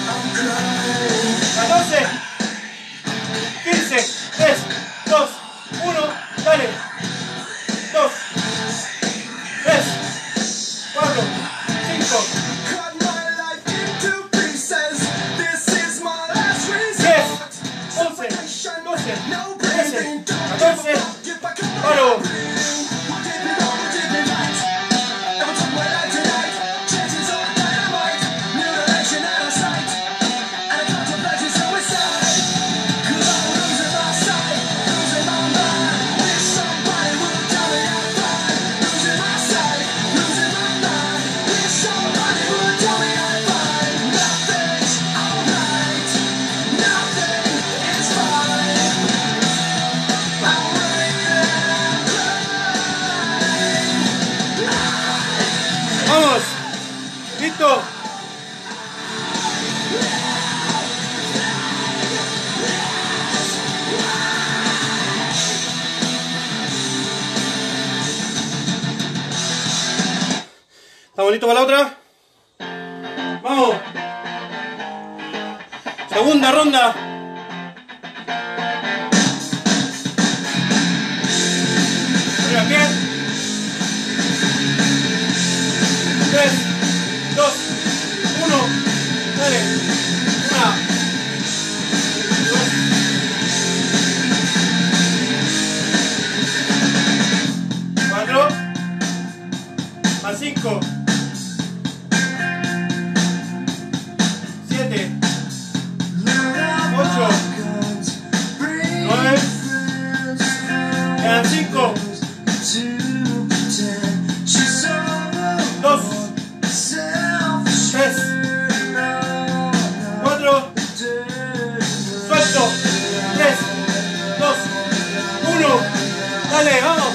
Speaker 1: catorce, quince, tres, dos, uno, dale. dos, tres, cuatro, cinco, diez, once, doce, trece, catorce, paro. Vamos, listo. ¿Estamos listos para la otra? Vamos. Segunda ronda. Arriba, pie. tres, dos, uno, dale. Una, dos, cuatro, más cinco, siete, ocho, nueve, quedan cinco, dos, tres, cuatro, suelto, tres, dos, uno, dale, vamos,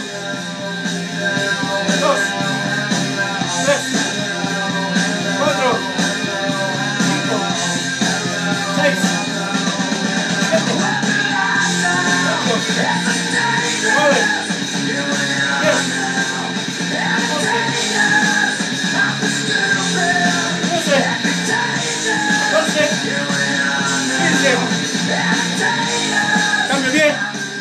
Speaker 1: dos, tres, cuatro, cinco, seis, siete, ocho, nueve, diez, once, doce, quince, cambio bien.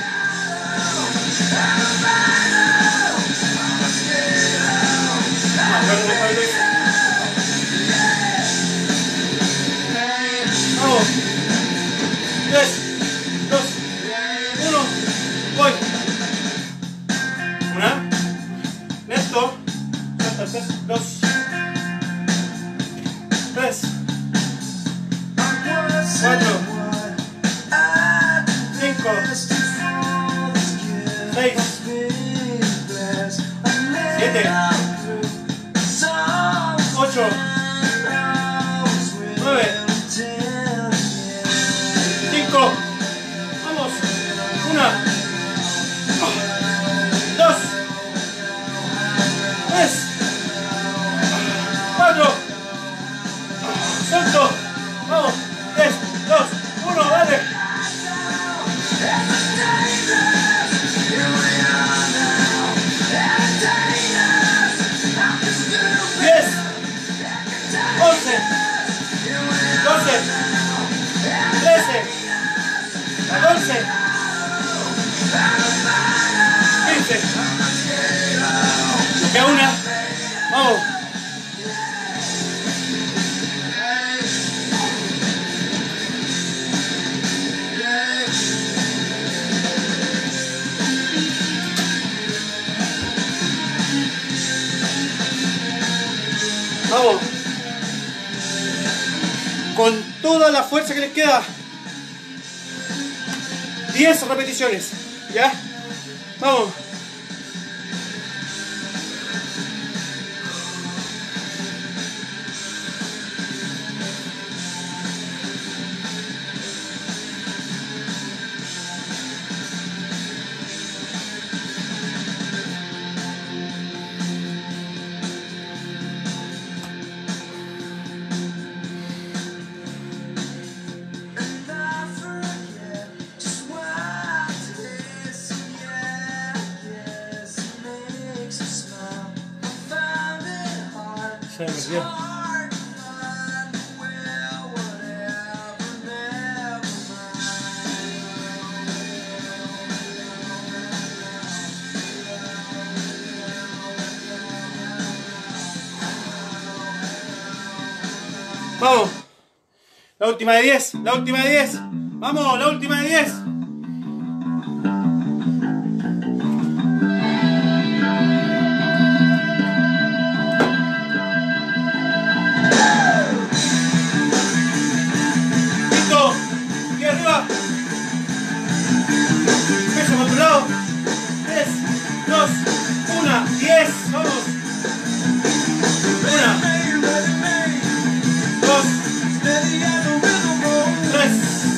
Speaker 1: Vamos. tres, dos, uno, voy. Una. Neto. dos, tres, cuatro, cinco, seis, siete, ocho, nueve, cinco, vamos, una, dos, tres, cuatro, cinco, vamos, tres, dos, uno, dale. diez, once, doce, trece, catorce, quince. Queda una. Vamos. Vamos. Con toda la fuerza que les queda. diez repeticiones. ¿Ya? Vamos. Se me perdió. Vamos. La última de diez. La última de diez. Vamos, la última de diez. Listo. Aquí arriba. Peso controlado. tres, dos, uno, diez. Vamos. Una. Dos, tres,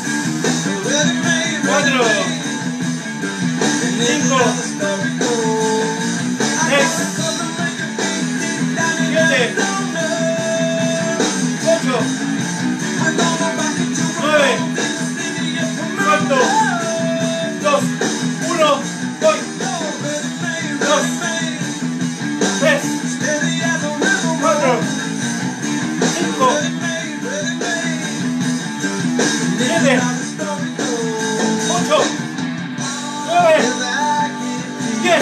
Speaker 1: cuatro, cinco, seis, siete, ocho, nueve, salto, dos, uno, voy, dos, tres, cuatro, cinco, siete, ocho, nueve, diez.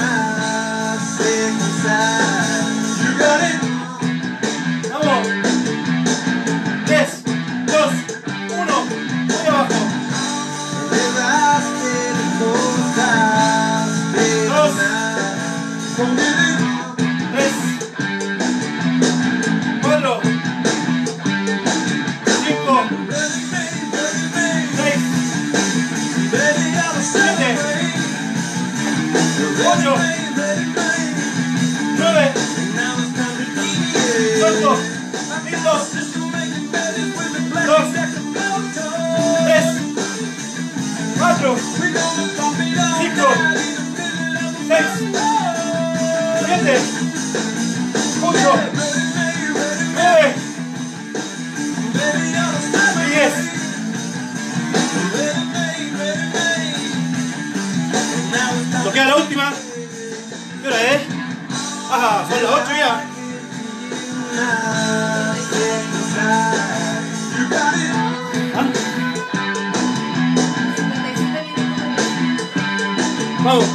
Speaker 1: Vamos. diez, dos, uno. Voy abajo. dos, tres, cuatro, cinco, seis, siete, ocho, nueve, ocho, listo, dos, tres, cuatro, cinco, seis, siete, ocho, nueve, diez. Nos queda la última. ¿Qué hora es? Ajá, son las ocho ya. ¿Ah? Vamos.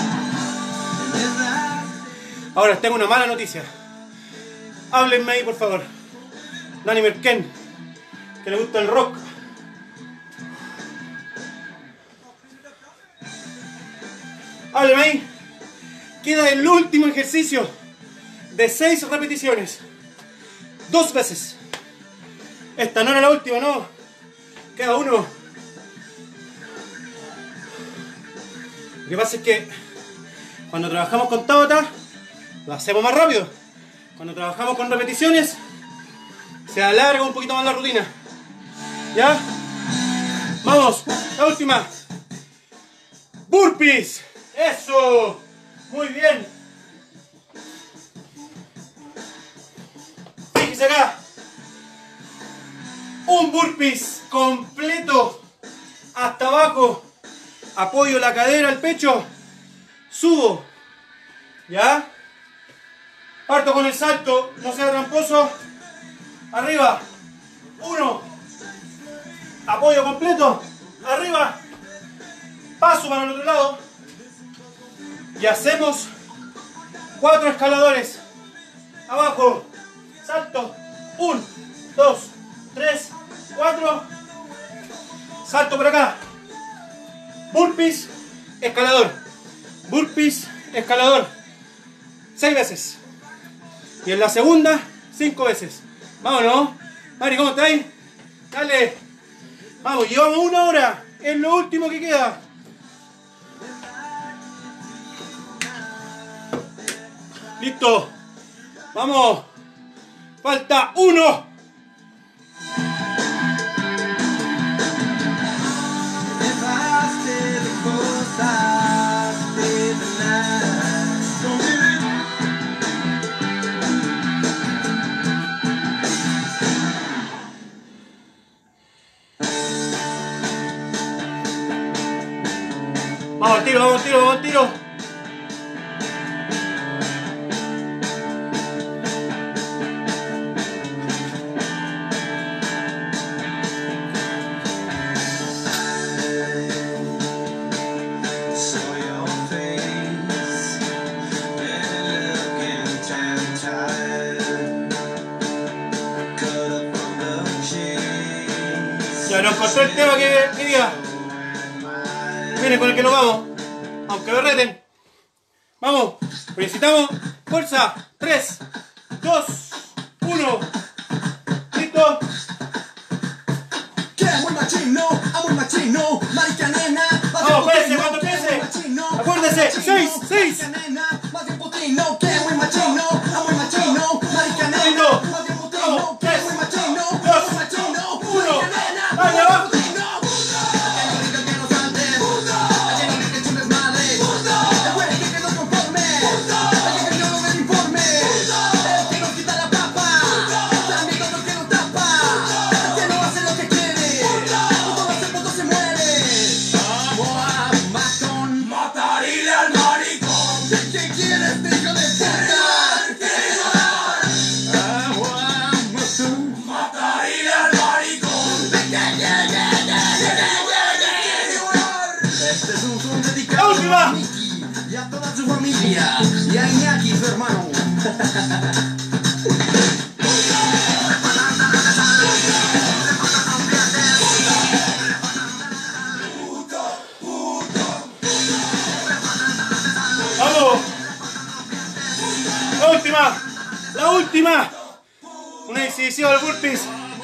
Speaker 1: Ahora tengo una mala noticia. Háblenme ahí, por favor. Dani Merken, que le gusta el rock. Háblenme ahí. Queda el último ejercicio de seis repeticiones. Dos veces. Esta no era la última, no. Queda uno. Lo que pasa es que cuando trabajamos con Tabata, lo hacemos más rápido. Cuando trabajamos con repeticiones, se alarga un poquito más la rutina. ¿Ya? Vamos, la última. Burpees. Eso. Muy bien. Fíjese acá. Un burpees completo hasta abajo. Apoyo la cadera al pecho. Subo. ¿Ya? Parto con el salto. No sea tramposo. Arriba. Uno. Apoyo completo. Arriba. Paso para el otro lado. Y hacemos cuatro escaladores. Abajo. Salto. Un, dos, tres, cuatro. Salto por acá. Burpees, escalador. Burpees, escalador. Seis veces. Y en la segunda, cinco veces. Vámonos. Mari, ¿cómo estáis? Dale. Vamos, llevamos una hora. Es lo último que queda. Listo. Vamos. Falta uno. Vamos al tiro, vamos al tiro, vamos al tiro. Pero encontré el tema que quería. Miren con el que nos vamos. Aunque lo reten. Vamos. Necesitamos fuerza. tres, dos, uno. Listo.
Speaker 4: Que muy machino, amor machino, marica nena.
Speaker 1: Vamos, espérense, cuando empiece. Acuérdense. seis, seis.
Speaker 4: Más bien putino, que muy machino, amor machino, marica nena.
Speaker 1: Listo.
Speaker 4: Más bien putino,
Speaker 1: Vamos,
Speaker 4: que
Speaker 1: tres,
Speaker 4: muy machino,
Speaker 1: dos,
Speaker 4: amor machino,
Speaker 1: uno.
Speaker 4: marica nena.
Speaker 1: Dale, va. La última.
Speaker 4: Y a toda su familia, y a Iñaki, su hermano.
Speaker 1: Vamos. La última. La última. Una decisión al burpees.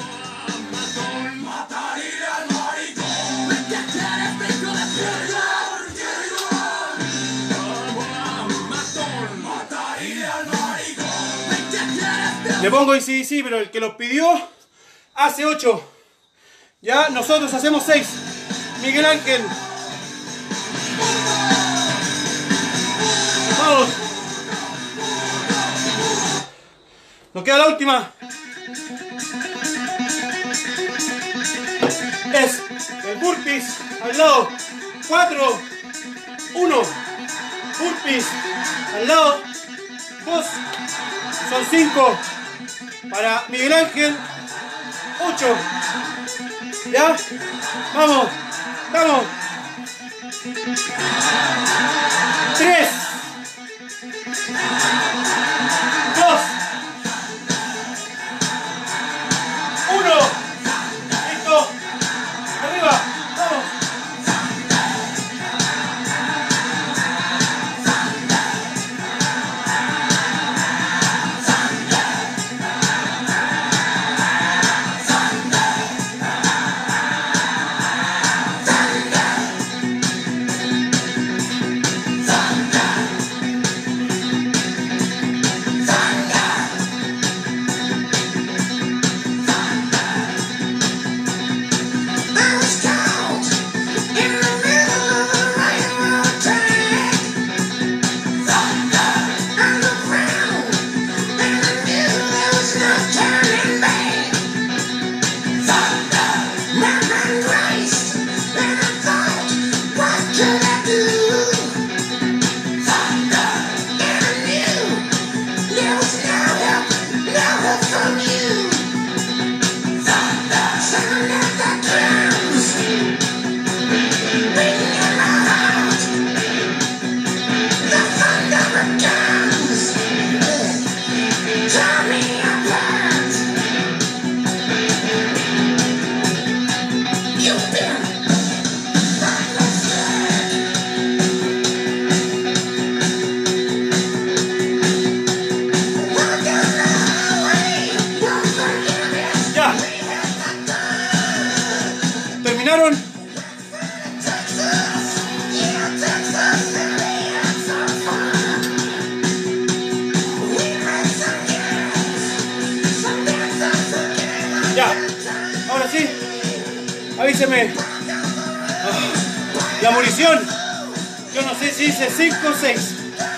Speaker 1: Le pongo I C D C, pero el que los pidió hace ocho. Ya nosotros hacemos seis. Miguel Ángel. Vamos. Nos queda la última. Es el burpees al lado. cuatro, uno. Burpees al lado. dos. Son cinco. Para Miguel Ángel. ocho. ¿Ya? Vamos. Vamos. tres. dos. uno. Listo. Arriba. Vamos. Avíseme. Oh, la munición. Yo no sé si dice cinco o seis.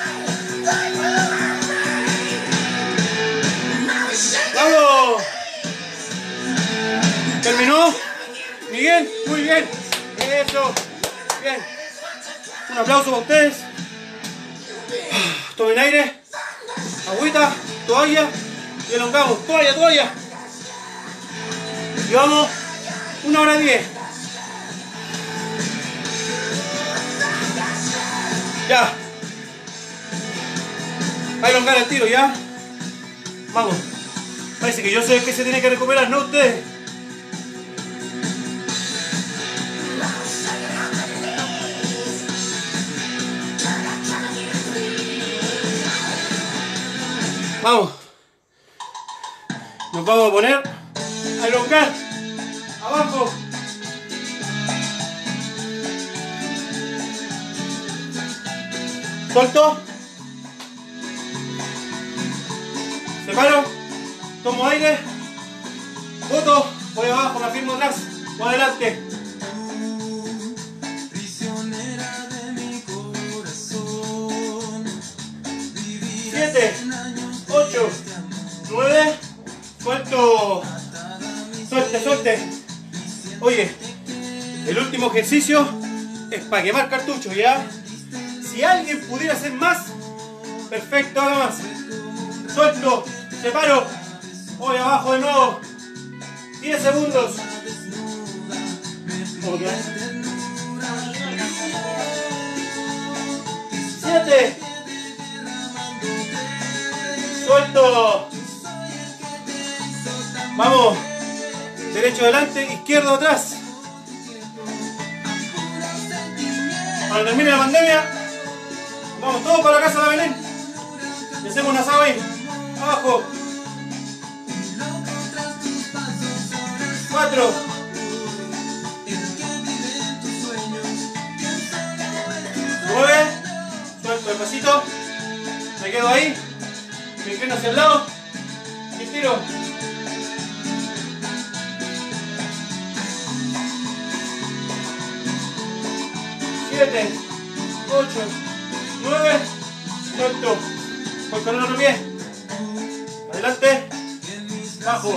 Speaker 1: ¡Vamos! ¿Terminó? Miguel, muy bien. Eso. Bien. Un aplauso para ustedes. Tomen aire. Agüita, toalla. Y elongamos. Toalla, toalla. Y vamos. Una hora diez. Ya. A elongar el tiro, ¿ya? Vamos. Parece que yo soy el que se tiene que recuperar, no ustedes. Vamos. Nos vamos a poner a elongar. Abajo. Suelto. Separo. Tomo aire. Boto. Voy abajo, me afirmo atrás. Voy adelante. siete, ocho, nueve. Suelto. Suelte, suelte. Oye, el último ejercicio es para quemar cartuchos, ¿ya? Si alguien pudiera hacer más, perfecto, haga más. Suelto, separo, voy abajo de nuevo. diez segundos. Okay. siete. Suelto. Vamos. Derecho adelante, izquierdo atrás. Cuando termine la pandemia, vamos todos para la casa de Belén. Y hacemos un asado ahí. Abajo. Cuatro. Nueve. Suelto despacito. Me quedo ahí. Me inclino hacia el lado. Y tiro. Siete. Ocho. Nueve. Suelto. Voy con el otro pie. Adelante. Bajo.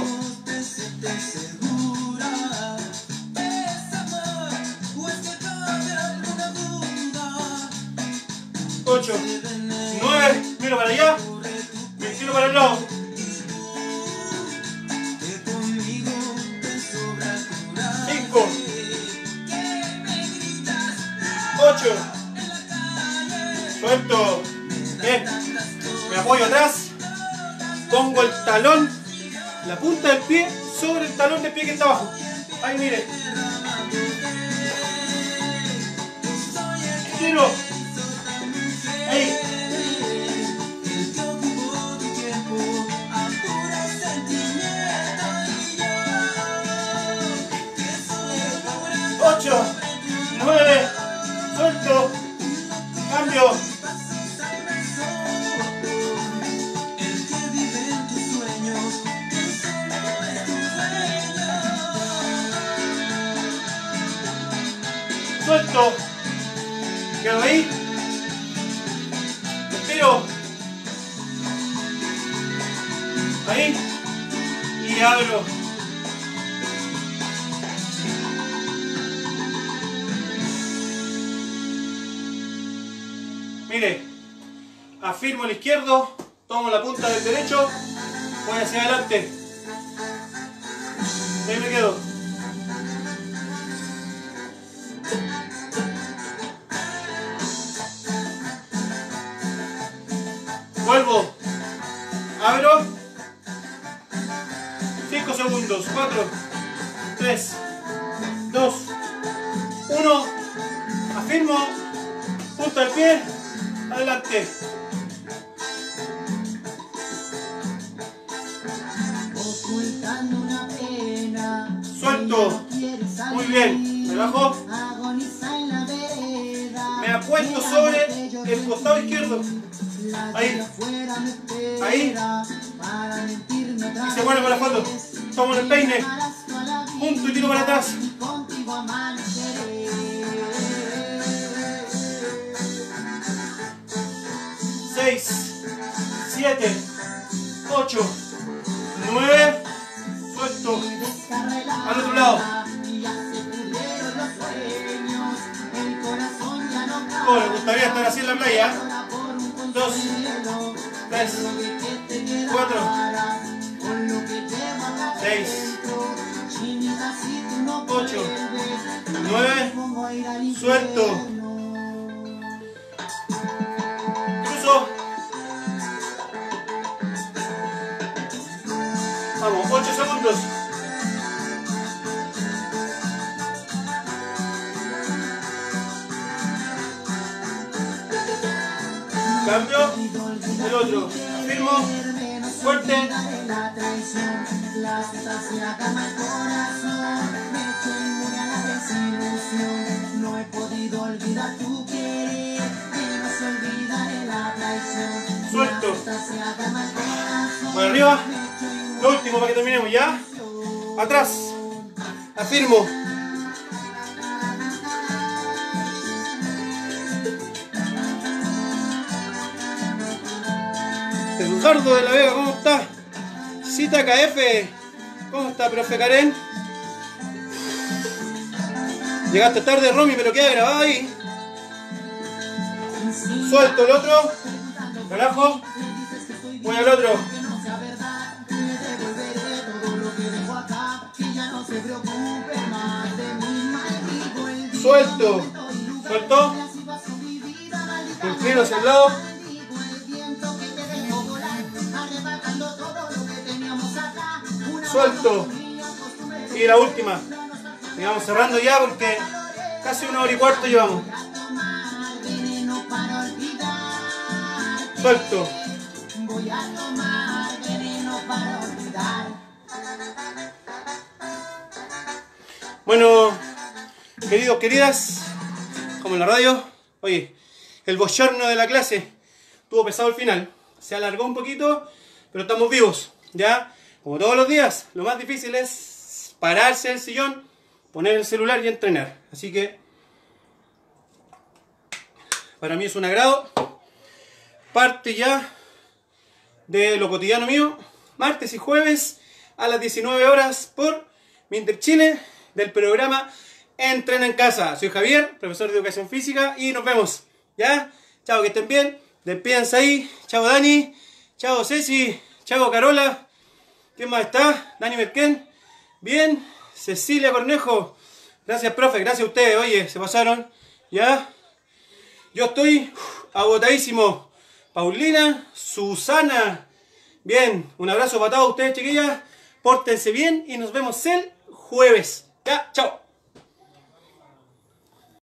Speaker 1: Ocho. Nueve. Miro para allá. Me tiro para el lado. Cinco. Ocho. Suelto. Bien. Me apoyo atrás. Pongo el talón, la punta del pie sobre el talón del pie que está abajo. Ahí mire. Tiro. Ahí. Ocho. Nueve. Suelto. Cambio. Suelto. Quedo ahí. Tiro. Ahí. Y abro. Mire. Afirmo el izquierdo. Tomo la punta del derecho. Voy hacia adelante. Y ahí me quedo. Vuelvo. Abro. cinco segundos. cuatro. tres. dos. uno. Afirmo. Punta del pie. Adelante. Suelto. Muy bien. Me bajo. Me apuesto sobre el costado izquierdo. Ahí. Ahí. Y se vuelve con la foto. Tomo el peine. Junto y tiro para atrás. seis. siete. ocho. nueve. Suelto. Al otro lado. Oh, me gustaría estar así en la playa. dos, tres, cuatro, seis, ocho, nueve, suelto. Cruzo. Vamos, ocho segundos. Cambio, el otro, afirmo, Chile.
Speaker 3: La traición, la sustancia calma el corazón, me he hecho inmune a la desilusión. No he podido olvidar tu querer, que no se olvida de la traición.
Speaker 1: Suelto.
Speaker 3: La sustancia calma el corazón.
Speaker 1: Por arriba. Lo último para que terminemos ya. Atrás. Afirmo. Eduardo de la Vega, ¿cómo está? Cita K F, ¿cómo está, profe Karen? Llegaste tarde, Romy, pero queda grabado ahí. Suelto el otro. Relajo. Voy al otro. Suelto. Suelto. Inclino hacia el lado. Suelto. Y la última. Y vamos cerrando ya porque casi una hora y cuarto llevamos. Suelto. Bueno, queridos, queridas, como en la radio, oye, el bochorno de la clase estuvo pesado al final. Se alargó un poquito, pero estamos vivos, ¿ya? Como todos los días, lo más difícil es pararse del sillón, poner el celular y entrenar. Así que, para mí es un agrado. Parte ya de lo cotidiano mío, martes y jueves a las diecinueve horas por Minter Chile, del programa Entrena en Casa. Soy Javier, profesor de Educación Física, y nos vemos, ¿ya? Chao, que estén bien, despídense ahí. Chao Dani, chao Ceci, chao Carola. ¿Quién más está? Dani Merquén. Bien. Cecilia Cornejo. Gracias, profe. Gracias a ustedes. Oye, se pasaron. ¿Ya? Yo estoy uf, agotadísimo. Paulina. Susana. Bien. Un abrazo para todos ustedes, chiquillas. Pórtense bien y nos vemos el jueves. Ya. Chao.